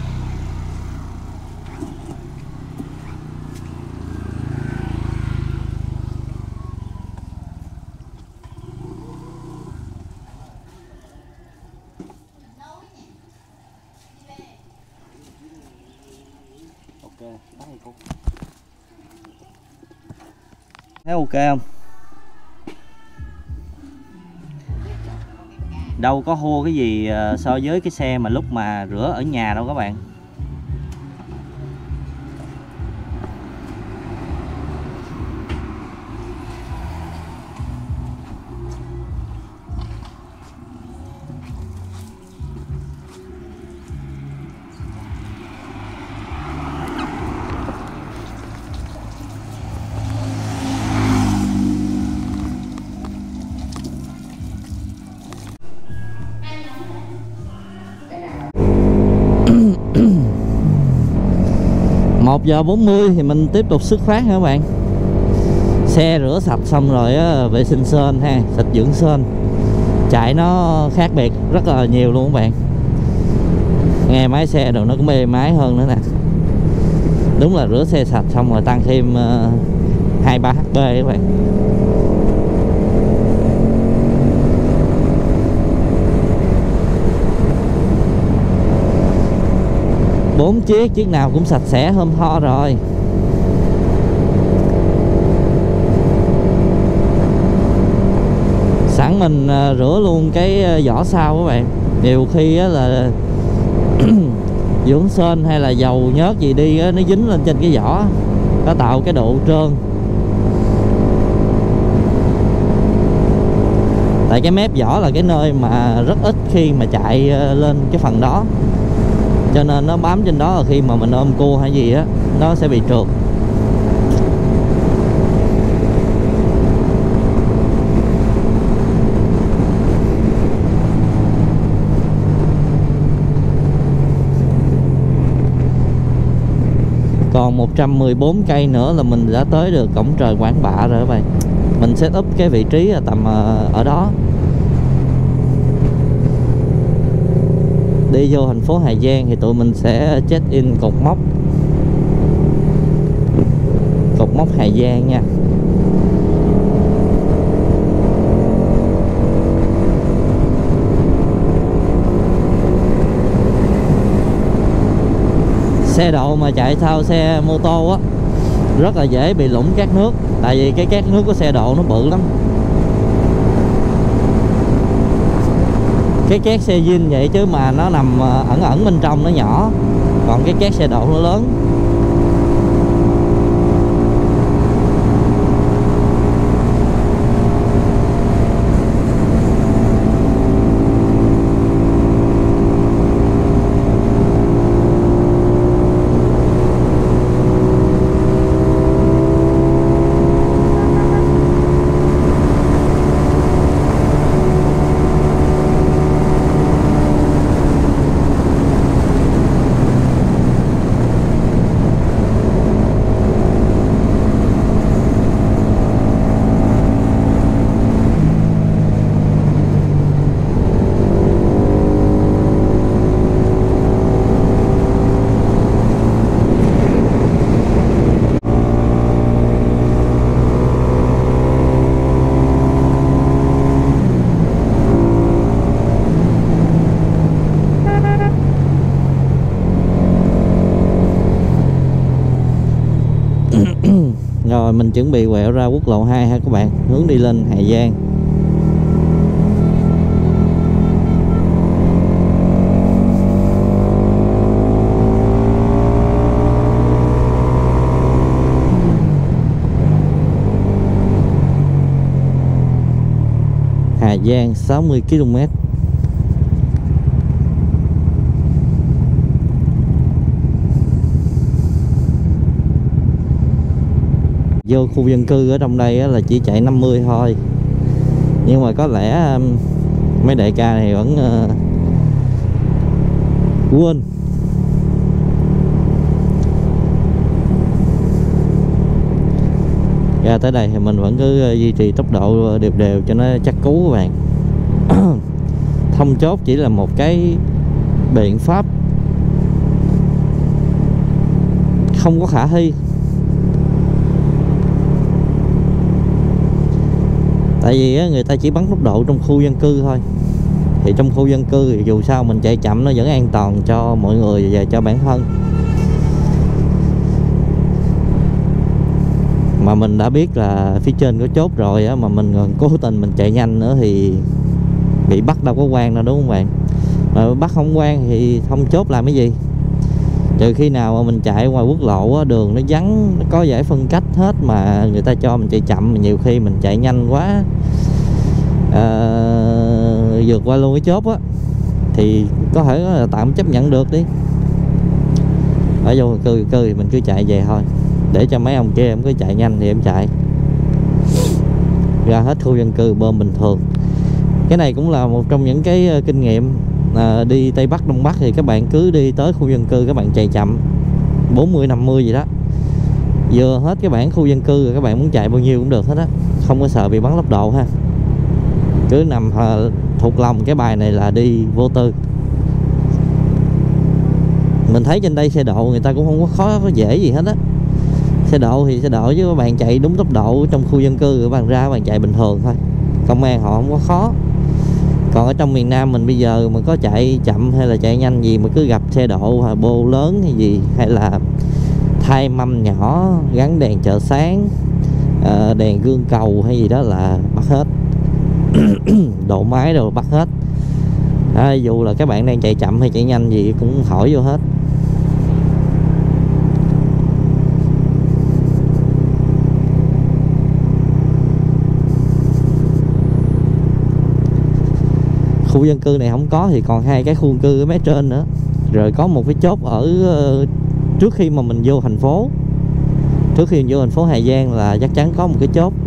Ok, thấy cô. Thấy ok không? Đâu có hô cái gì so với cái xe mà lúc mà rửa ở nhà đâu các bạn. Một giờ bốn mươi thì mình tiếp tục xuất phát nha các bạn. Xe rửa sạch xong rồi á, vệ sinh sên ha, xịt dưỡng sên, chạy nó khác biệt rất là nhiều luôn các bạn. Nghe máy xe rồi nó cũng êm máy hơn nữa nè. Đúng là rửa xe sạch xong rồi tăng thêm hai ba HP các bạn. Bốn chiếc, chiếc nào cũng sạch sẽ hôm tho rồi. Sẵn mình rửa luôn cái vỏ sau các bạn. Nhiều khi là dưỡng sên hay là dầu nhớt gì đi nó dính lên trên cái vỏ, nó tạo cái độ trơn. Tại cái mép vỏ là cái nơi mà rất ít khi mà chạy lên cái phần đó, cho nên nó bám trên đó là khi mà mình ôm cua hay gì á nó sẽ bị trượt. Còn một trăm mười bốn cây nữa là mình đã tới được cổng trời Quản Bạ rồi các bạn. Mình set up cái vị trí là tầm ở đó. Đi vô thành phố Hà Giang thì tụi mình sẽ check in cột mốc Cột mốc Hà Giang nha. Xe đậu mà chạy sau xe mô tô á rất là dễ bị lũng cát nước. Tại vì cái cát nước của xe độ nó bự lắm. Cái cát xe zin vậy chứ mà nó nằm ẩn ẩn bên trong nó nhỏ, còn cái cát xe độ nó lớn. Rồi mình chuẩn bị quẹo ra quốc lộ hai ha các bạn, hướng đi lên Hà Giang. Hà Giang sáu mươi ki lô mét. Vô khu dân cư ở trong đây là chỉ chạy năm mươi thôi. Nhưng mà có lẽ mấy đại ca này vẫn uh, quên. Ra tới đây thì mình vẫn cứ duy trì tốc độ đều đều cho nó chắc cú các bạn. Thông chốt chỉ là một cái biện pháp không có khả thi. Tại vì người ta chỉ bắn tốc độ trong khu dân cư thôi. Thì trong khu dân cư thì dù sao mình chạy chậm nó vẫn an toàn cho mọi người và cho bản thân. Mà mình đã biết là phía trên có chốt rồi á, mà mình còn cố tình mình chạy nhanh nữa thì bị bắt đâu có quan đâu, đúng không bạn? Mà bắt không quan thì không chốt làm cái gì. Trừ khi nào mà mình chạy ngoài quốc lộ á, đường nó vắng, nó có giải phân cách hết mà người ta cho mình chạy chậm, nhiều khi mình chạy nhanh quá à, vượt qua luôn cái chốt á thì có thể là tạm chấp nhận được đi. Ở vô cư cư thì mình cứ chạy về thôi, để cho mấy ông kia em cứ chạy nhanh thì em chạy ra hết khu dân cư bơm bình thường. Cái này cũng là một trong những cái kinh nghiệm à, đi Tây Bắc Đông Bắc thì các bạn cứ đi tới khu dân cư các bạn chạy chậm bốn mươi năm mươi gì đó, vừa hết cái bản khu dân cư rồi, các bạn muốn chạy bao nhiêu cũng được hết á, không có sợ bị bắn tốc độ ha. Cứ nằm thuộc lòng cái bài này là đi vô tư. Mình thấy trên đây xe độ người ta cũng không có khó có dễ gì hết á. Xe độ thì xe độ, chứ các bạn chạy đúng tốc độ trong khu dân cư các bạn ra các bạn chạy bình thường thôi, công an họ không có khó. Còn ở trong miền Nam mình bây giờ mà có chạy chậm hay là chạy nhanh gì mà cứ gặp xe độ hoặc bô lớn hay gì, hay là thay mâm nhỏ, gắn đèn chợ sáng, đèn gương cầu hay gì đó là bắt hết. Độ máy đồ bắt hết à, dù là các bạn đang chạy chậm hay chạy nhanh gì cũng hỏi vô hết. Khu dân cư này không có thì còn hai cái khu dân cư ở mé trên nữa, rồi có một cái chốt ở trước khi mà mình vô thành phố, trước khi mình vô thành phố Hà Giang là chắc chắn có một cái chốt.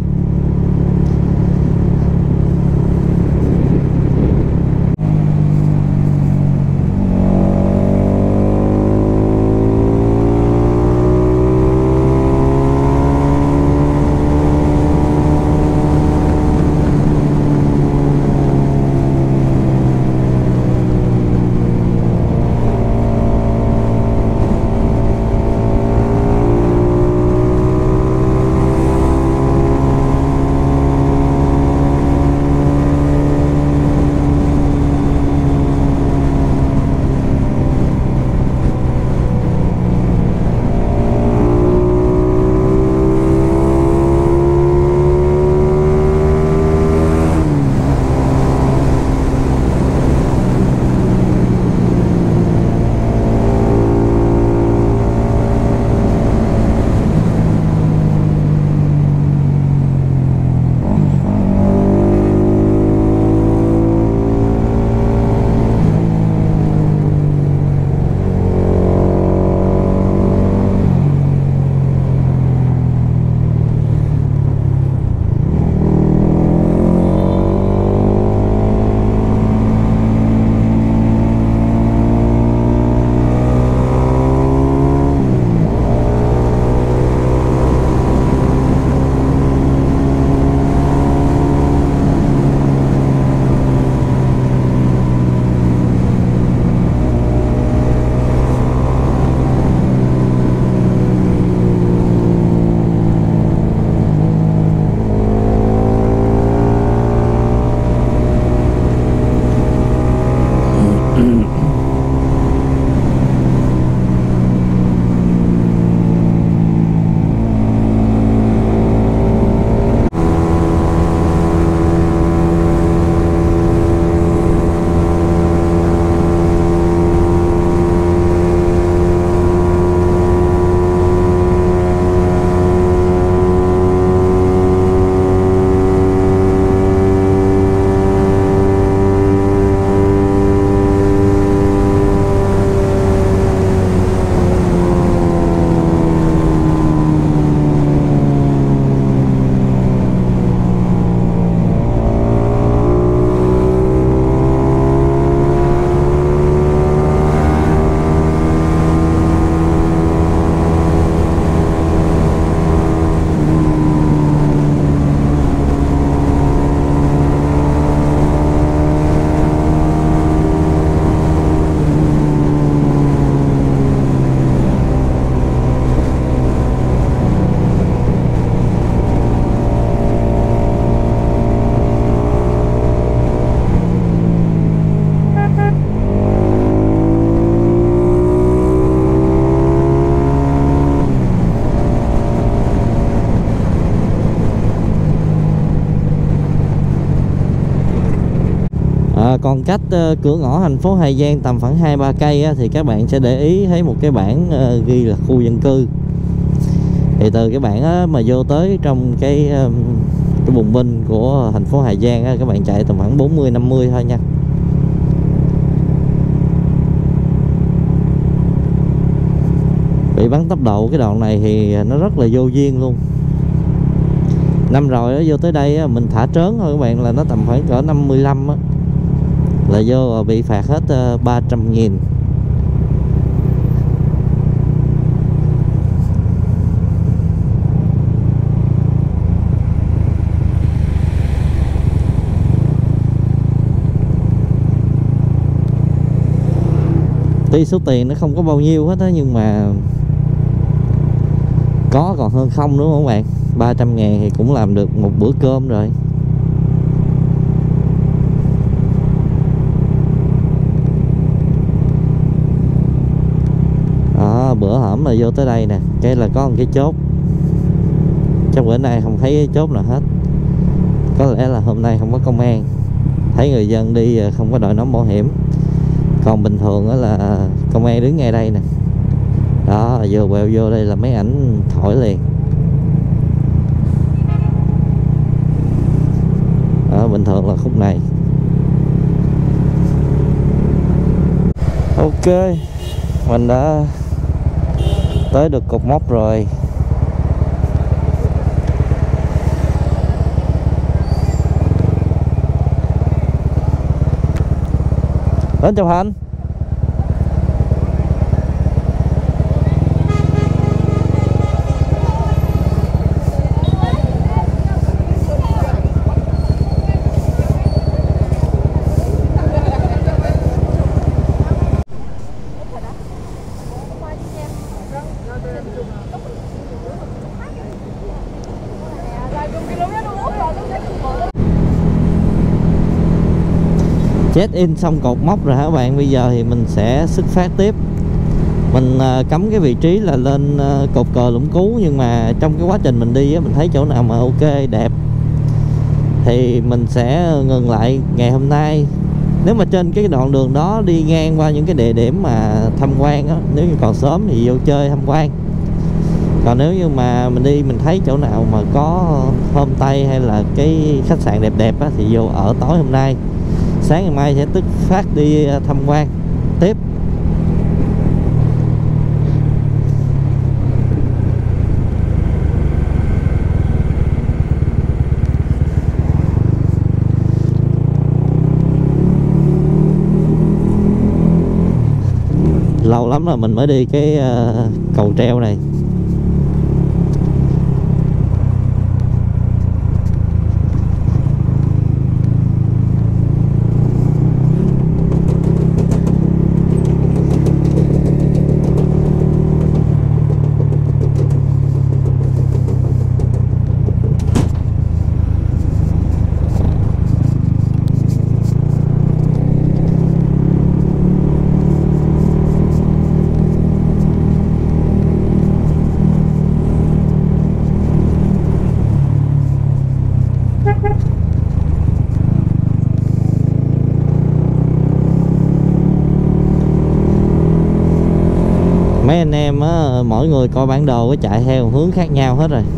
À, còn cách uh, cửa ngõ thành phố Hà Giang tầm khoảng hai ba cây á, thì các bạn sẽ để ý thấy một cái bảng uh, ghi là khu dân cư. Thì từ cái bảng á, mà vô tới trong cái um, cái bùng binh của thành phố Hà Giang á, các bạn chạy tầm khoảng bốn mươi năm mươi thôi nha. Bị bắn tốc độ cái đoạn này thì nó rất là vô duyên luôn. Năm rồi đó, vô tới đây á, mình thả trớn thôi các bạn, là nó tầm khoảng cỡ năm mươi lăm á, là vô bị phạt hết uh, ba trăm nghìn. Tuy số tiền nó không có bao nhiêu hết á, nhưng mà có còn hơn không đúng không các bạn. Ba trăm ngàn thì cũng làm được một bữa cơm rồi. Đó, bữa hổm là vô tới đây nè, cái là có một cái chốt. Trong bữa nay không thấy chốt nào hết. Có lẽ là hôm nay không có công an. Thấy người dân đi không có đội nón bảo hiểm. Còn bình thường đó là công an đứng ngay đây nè. Đó, vừa quẹo vô đây là mấy ảnh thổi liền. Đó, bình thường là khúc này. Ok, mình đã tới được cột mốc rồi. Đến chào anh. Check in xong cột mốc rồi hả các bạn. Bây giờ thì mình sẽ xuất phát tiếp. Mình uh, cắm cái vị trí là lên uh, cột cờ Lũng Cú. Nhưng mà trong cái quá trình mình đi á, mình thấy chỗ nào mà ok đẹp thì mình sẽ ngừng lại ngày hôm nay. Nếu mà trên cái đoạn đường đó đi ngang qua những cái địa điểm mà tham quan á, nếu như còn sớm thì vô chơi tham quan. Còn nếu như mà mình đi mình thấy chỗ nào mà có homestay hay là cái khách sạn đẹp đẹp á, thì vô ở tối hôm nay. Sáng ngày mai sẽ tức phát đi tham quan tiếp. Lâu lắm rồi mình mới đi cái uh, cầu treo này. Mấy anh em á, mỗi người coi bản đồ có chạy theo hướng khác nhau hết rồi.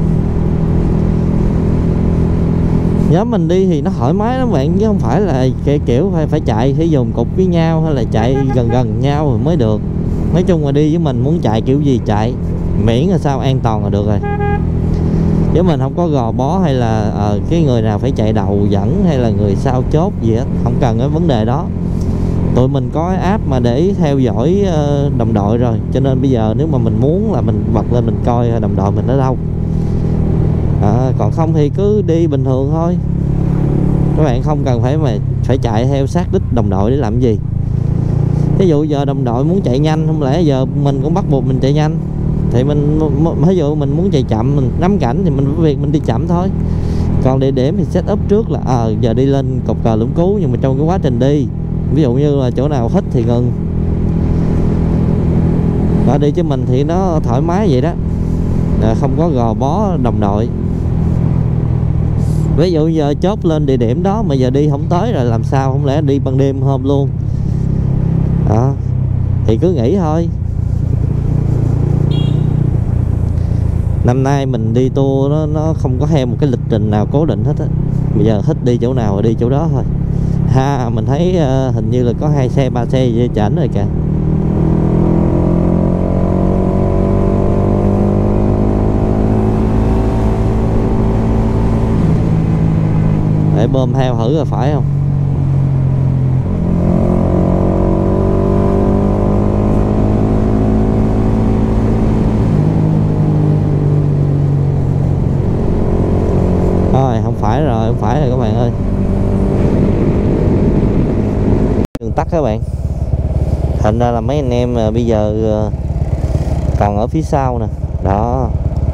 Nhóm mình đi thì nó thoải mái lắm bạn, chứ không phải là cái kiểu phải phải chạy phải dùng cục với nhau hay là chạy gần gần nhau rồi mới được. Nói chung là đi với mình muốn chạy kiểu gì chạy, miễn là sao an toàn là được rồi. Chứ mình không có gò bó hay là uh, cái người nào phải chạy đầu dẫn hay là người sau chốt gì hết, không cần cái vấn đề đó. Tụi mình có cái app mà để theo dõi uh, đồng đội rồi, cho nên bây giờ nếu mà mình muốn là mình bật lên mình coi đồng đội mình ở đâu. À, còn không thì cứ đi bình thường thôi. Các bạn không cần phải mà phải chạy theo sát đích đồng đội để làm gì. Ví dụ giờ đồng đội muốn chạy nhanh, không lẽ giờ mình cũng bắt buộc mình chạy nhanh. Thì mình ví dụ mình muốn chạy chậm, mình nắm cảnh thì mình phải việc mình đi chậm thôi. Còn địa điểm thì set up trước là à, giờ đi lên cột cờ Lũng Cú, nhưng mà trong cái quá trình đi, ví dụ như là chỗ nào hít thì ngừng. Và đi cho mình thì nó thoải mái vậy đó, à, không có gò bó đồng đội. Ví dụ giờ chốt lên địa điểm đó mà giờ đi không tới rồi làm sao, không lẽ đi ban đêm hôm luôn. Đó, thì cứ nghĩ thôi. Năm nay mình đi tour nó, nó không có theo một cái lịch trình nào cố định hết á. Bây giờ thích đi chỗ nào rồi đi chỗ đó thôi. Ha, mình thấy uh, hình như là có hai xe ba xe dây chảnh rồi kìa. Để bơm theo thử là phải không? Rồi, không phải rồi, không phải rồi các bạn ơi. Đường tắt các bạn. Thành ra là mấy anh em bây giờ còn ở phía sau nè. Đó.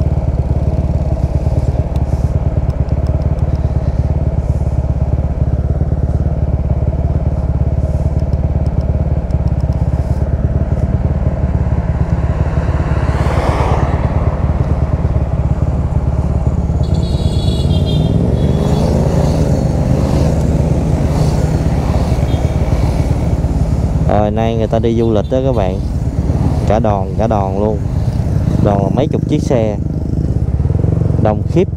Rồi nay người ta đi du lịch đó các bạn, cả đoàn cả đoàn luôn, đoàn là mấy chục chiếc xe, đông khiếp.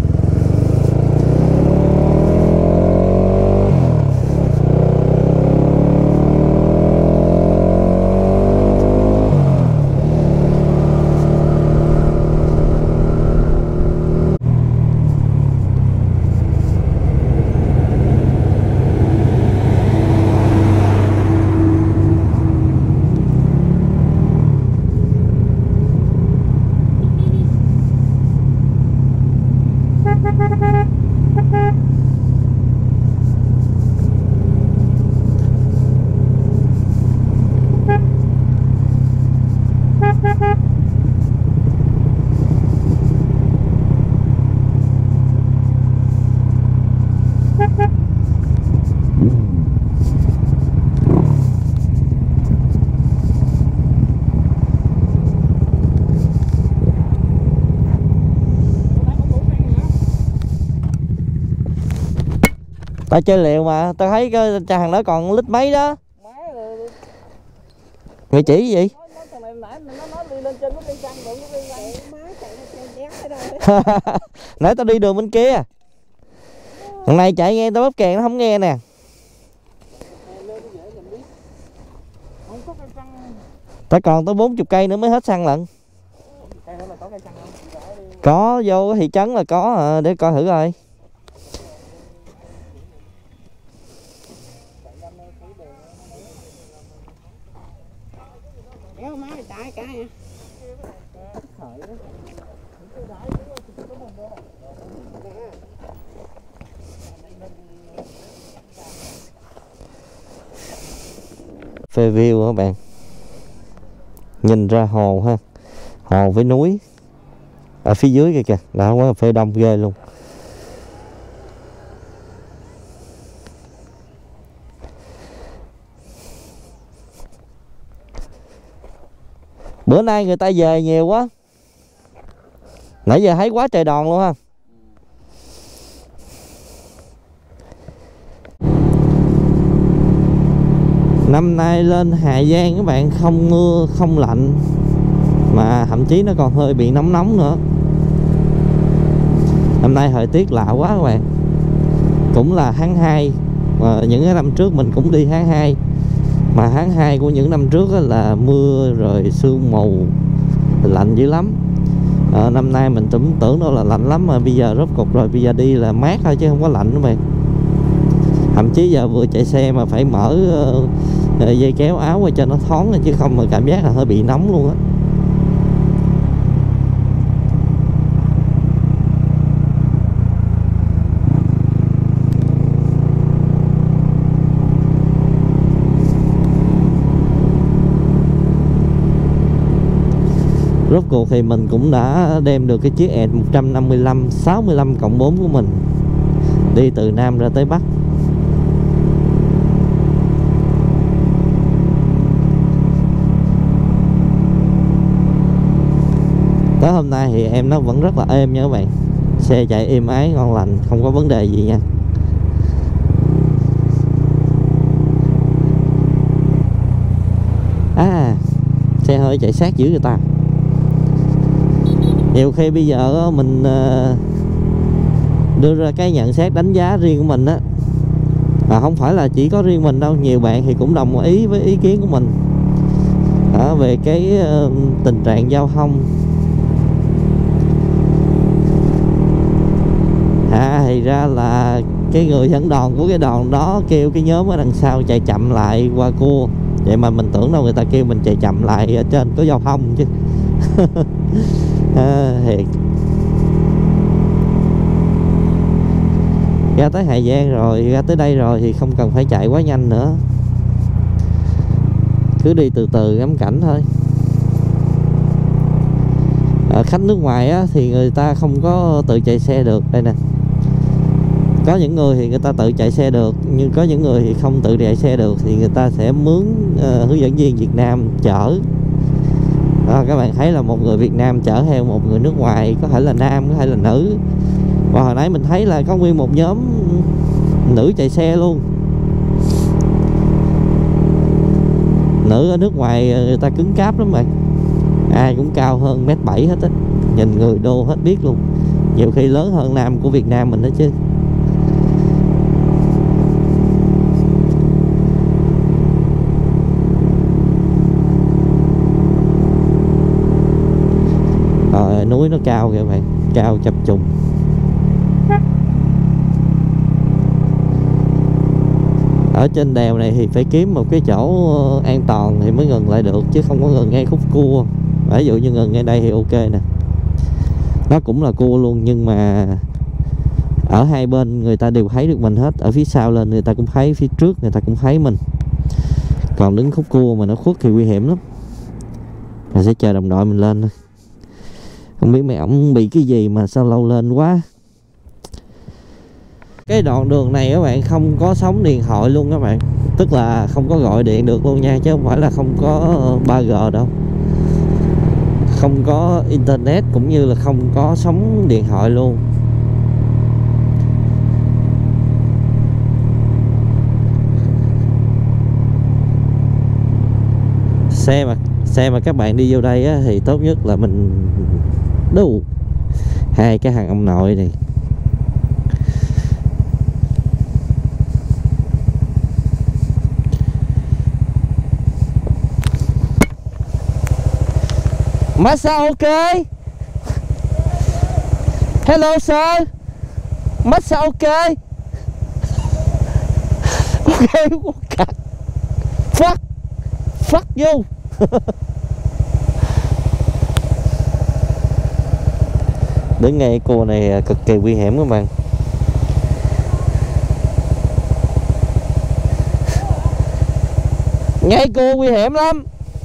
Tao chơi liều mà, tao thấy cái thằng đó còn lít mấy đó. Mày chỉ gì? Nãy tao đi đường bên kia. Thằng này chạy nghe tao bóp kèn nó không nghe nè. Tao còn tới bốn mươi cây nữa mới hết xăng lận. Có vô thị trấn là có à, để coi thử coi. Phê view các bạn, nhìn ra hồ ha, hồ với núi ở phía dưới kìa kìa, đã quá phê đông ghê luôn. Bữa nay người ta về nhiều quá, nãy giờ thấy quá trời đòn luôn ha. Năm nay lên Hà Giang các bạn, không mưa không lạnh, mà thậm chí nó còn hơi bị nóng nóng nữa. Năm nay thời tiết lạ quá các bạn. Cũng là tháng hai, mà những cái năm trước mình cũng đi tháng hai, mà tháng hai của những năm trước là mưa rồi sương mù, lạnh dữ lắm. À, năm nay mình tưởng tưởng đâu là lạnh lắm, mà bây giờ rốt cục rồi, bây giờ đi là mát thôi chứ không có lạnh nữa bạn. Thậm chí giờ vừa chạy xe mà phải mở uh, dây kéo áo qua cho nó thoáng, chứ không mà cảm giác là hơi bị nóng luôn á. Rốt cuộc thì mình cũng đã đem được cái chiếc E một trăm năm mươi lăm sáu mươi lăm cộng bốn của mình đi từ Nam ra tới Bắc. Tới hôm nay thì em nó vẫn rất là êm nha các bạn. Xe chạy êm ái ngon lành, không có vấn đề gì nha. À, xe hơi chạy sát giữ người ta. Nhiều khi bây giờ mình đưa ra cái nhận xét đánh giá riêng của mình á, mà không phải là chỉ có riêng mình đâu, nhiều bạn thì cũng đồng ý với ý kiến của mình ở về cái tình trạng giao thông. À, thì ra là cái người dẫn đoàn của cái đoàn đó kêu cái nhóm ở đằng sau chạy chậm lại qua cua, vậy mà mình tưởng đâu người ta kêu mình chạy chậm lại ở trên có giao thông chứ. À, thiệt. Ra tới Hà Giang rồi, ra tới đây rồi thì không cần phải chạy quá nhanh nữa. cứ đi từ từ ngắm cảnh thôi. À, khách nước ngoài á, thì người ta không có tự chạy xe được. Đây nè, có những người thì người ta tự chạy xe được, nhưng có những người thì không tự chạy xe được, thì người ta sẽ mướn uh, hướng dẫn viên Việt Nam chở. Đó, các bạn thấy là một người Việt Nam chở theo một người nước ngoài, có thể là nam, có thể là nữ. Và hồi nãy mình thấy là có nguyên một nhóm nữ chạy xe luôn. Nữ ở nước ngoài người ta cứng cáp lắm bạn, ai cũng cao hơn mét bảy hết á, nhìn người đô hết biết luôn, nhiều khi lớn hơn nam của Việt Nam mình đó chứ. Rồi, núi nó cao kìa bạn, cao chập trùng. Ở trên đèo này thì phải kiếm một cái chỗ an toàn thì mới ngừng lại được, chứ không có ngừng ngay khúc cua. Ví dụ như ngừng ngay đây thì ok nè, nó cũng là cua luôn, nhưng mà ở hai bên người ta đều thấy được mình hết. Ở phía sau lên người ta cũng thấy, phía trước người ta cũng thấy mình. Còn đứng khúc cua mà nó khuất thì nguy hiểm lắm. Mình sẽ chờ đồng đội mình lên thôi. Không biết mấy ổng bị cái gì mà sao lâu lên quá. Cái đoạn đường này các bạn không có sóng điện thoại luôn các bạn, tức là không có gọi điện được luôn nha, chứ không phải là không có ba G đâu. Không có internet cũng như là không có sóng điện thoại luôn. Xe mà xe mà các bạn đi vô đây á, thì tốt nhất là mình đu hai cái hàng ông nội này. Massage ok. Hello sir. Massage ok. Ok, what? Fuck. Fuck you. Đứng ngay cô này cực kỳ nguy hiểm các bạn. Ngay cô nguy hiểm lắm.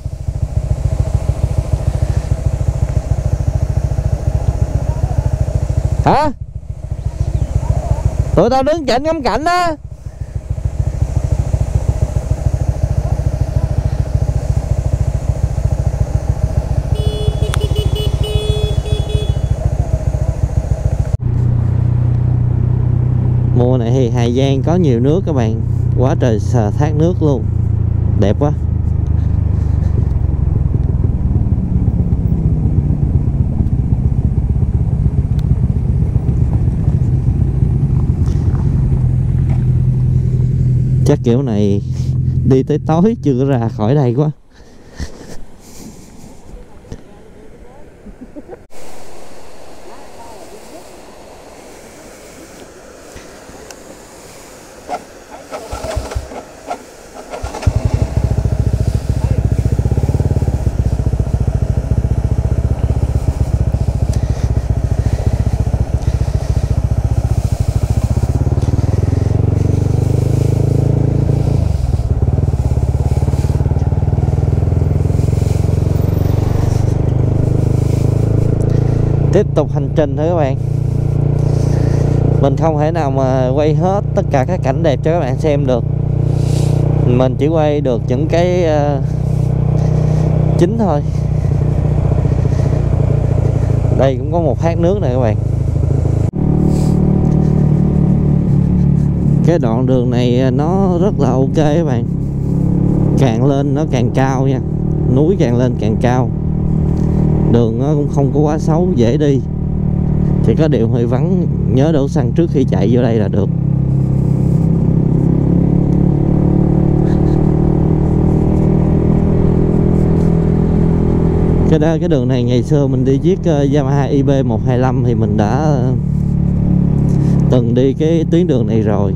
Hả? Tụi tao đứng chỉnh ngắm cảnh đó. Mùa này thì Hà Giang có nhiều nước các bạn, quá trời thác nước luôn, đẹp quá. Chắc kiểu này đi tới tối chưa có ra khỏi đây quá. Tiếp tục hành trình thôi các bạn. Mình không thể nào mà quay hết tất cả các cảnh đẹp cho các bạn xem được. Mình chỉ quay được những cái uh, chính thôi. Đây cũng có một thác nước này các bạn. Cái đoạn đường này nó rất là ok các bạn. Càng lên nó càng cao nha. Núi càng lên càng cao. Đường nó cũng không có quá xấu, dễ đi. Chỉ có điều hơi vắng, nhớ đổ xăng trước khi chạy vô đây là được. Cái đó, cái đường này ngày xưa mình đi chiếc uh, Yamaha i bê một hai lăm thì mình đã uh, từng đi cái tuyến đường này rồi.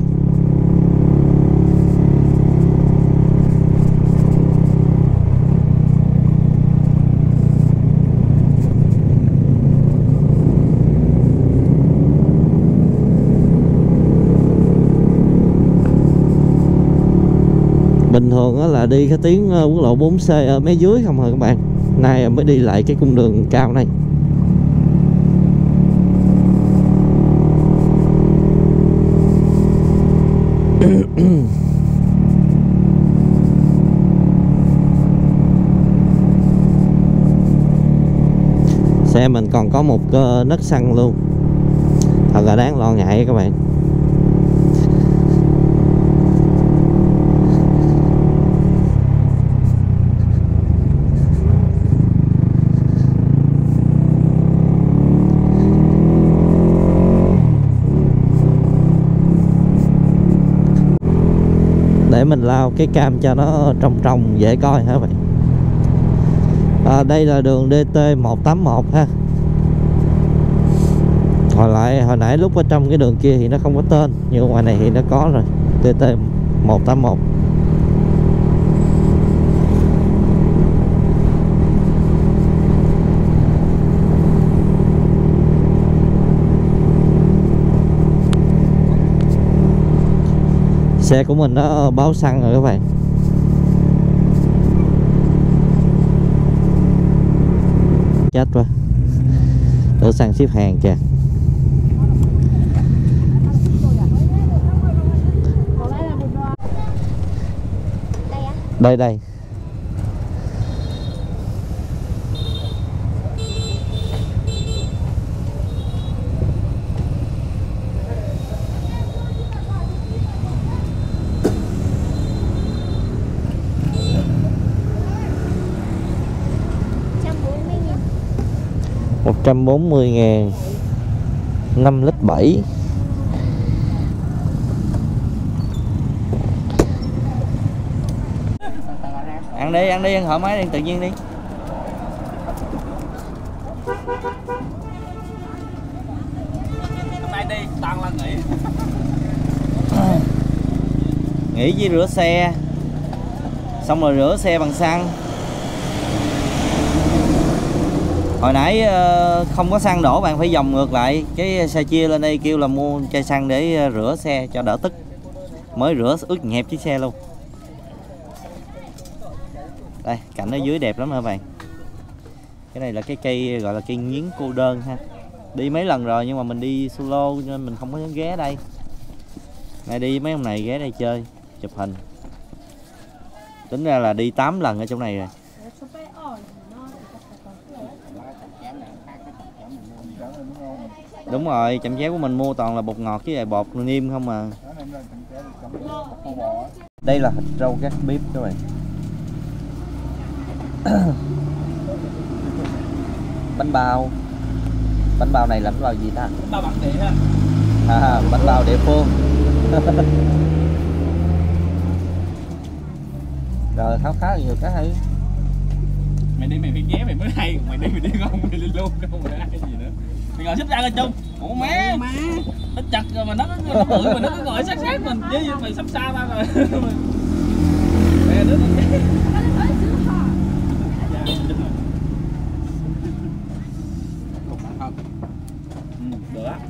Bình thường á là đi cái tuyến quốc lộ bốn C ở mé dưới không rồi các bạn, nay mới đi lại cái cung đường cao này. Xe mình còn có một cơ nấc xăng luôn, thật là đáng lo ngại các bạn. Để mình lao cái cam cho nó trong trong dễ coi hả bạn. À, đây là đường D T một tám một ha. Hồi lại hồi nãy lúc ở trong cái đường kia thì nó không có tên, nhưng ngoài này thì nó có rồi, D T một tám một. Xe của mình nó báo xăng rồi các bạn. Chết quá, đổ xăng ship hàng kìa. Đây đây. một trăm bốn mươi ngàn, năm lít bảy. Ăn đi, ăn đi, ăn thoải mái đi, tự nhiên đi. Hôm nay đi, toàn là nghỉ. Nghỉ với rửa xe. Xong rồi rửa xe bằng xăng. Hồi nãy không có xăng đổ, bạn phải vòng ngược lại. Cái xe chia lên đây kêu là mua chai xăng để rửa xe cho đỡ tức. Mới rửa ướt nhẹp chiếc xe luôn. Đây, cảnh ở dưới đẹp lắm hả bạn. Cái này là cái cây gọi là cây nghiến cô đơn ha. Đi mấy lần rồi nhưng mà mình đi solo nên mình không có ghé đây. Này đi mấy hôm này ghé đây chơi, chụp hình. Tính ra là đi tám lần ở trong này rồi. Đúng rồi, chẩm chéo của mình mua toàn là bột ngọt với lại bột niêm không à. Đây là thịt rau gác bếp các bạn. Bánh bao. Bánh bao này là bánh bao gì ta? Bánh bao bản địa ha. À, bánh bao địa phương. Rồi khá khá nhiều cái hay. Mày đi mày phải ghé mày mới hay, mày đi mày đi không mày đi luôn không mày hay gì nữa. Mày ngồi xích ra coi chung. Ủa má. Má. Nó chặt rồi mà nó nó bự mà nó cứ ngồi sát sát mình chứ mày sắp xa ra rồi. Mẹ đứa nó. Ừ, được á.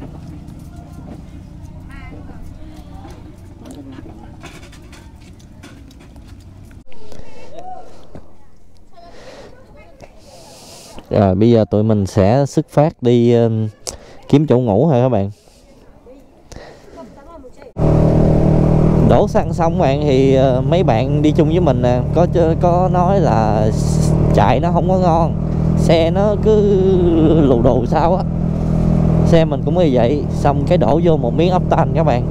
Rồi bây giờ tụi mình sẽ xuất phát đi uh, kiếm chỗ ngủ thôi các bạn. Đổ xăng xong bạn thì uh, mấy bạn đi chung với mình nè có có nói là chạy nó không có ngon, xe nó cứ lù đù sao á. Xe mình cũng như vậy, xong cái đổ vô một miếng ốc tan các bạn.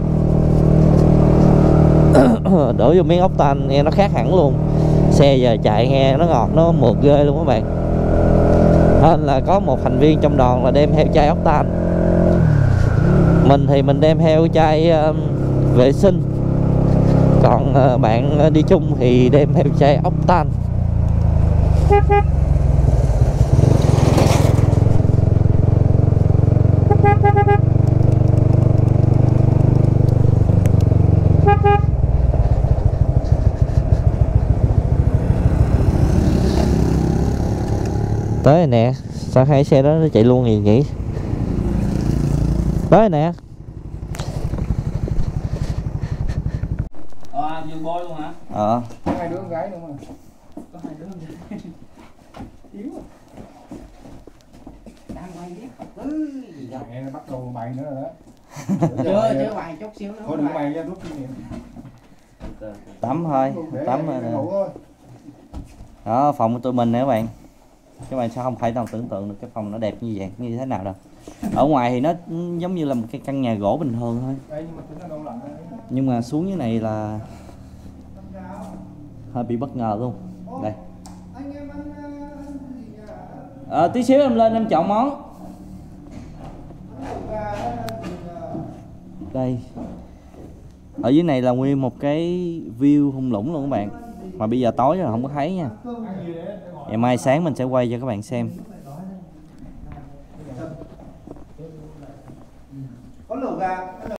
Đổ vô miếng ốc tan nghe nó khác hẳn luôn. Xe giờ chạy nghe nó ngọt, nó mượt ghê luôn các bạn. Nên là có một thành viên trong đoàn là đem theo chai ốc tan. Mình thì mình đem theo chai uh, vệ sinh. Còn uh, bạn uh, đi chung thì đem theo chai ốc tan. Tới rồi nè, sao hai xe đó nó chạy luôn gì nhỉ? Tới rồi nè. Ờ, giường boy luôn hả? Ờ. Có hai đứa con gái nữa mà. Có hai đứa con gái. Yếu à. Đang quay biết ừ gì vậy? Mẹ nó bắt đầu bày nữa rồi đó. Chưa chưa bài chút xíu nữa. Thôi đừng có bày ra rút kinh nghiệm. Tắm thôi, Để tắm để thôi. ngủ thôi. Đó, phòng của tụi mình nè các bạn. Các bạn sao không phải nào tưởng tượng được cái phòng nó đẹp như vậy, như thế nào đâu. Ở ngoài thì nó giống như là một cái căn nhà gỗ bình thường thôi. Đây nhưng mà tính là đâu lạnh đấy. Nhưng mà xuống dưới này là hơi bị bất ngờ luôn. Đây. À, tí xíu em lên em chọn món. Đây. Ở dưới này là nguyên một cái view thung lũng luôn các bạn. Mà bây giờ tối rồi không có thấy nha. Ngày mai sáng mình sẽ quay cho các bạn xem. Có lẩu gà.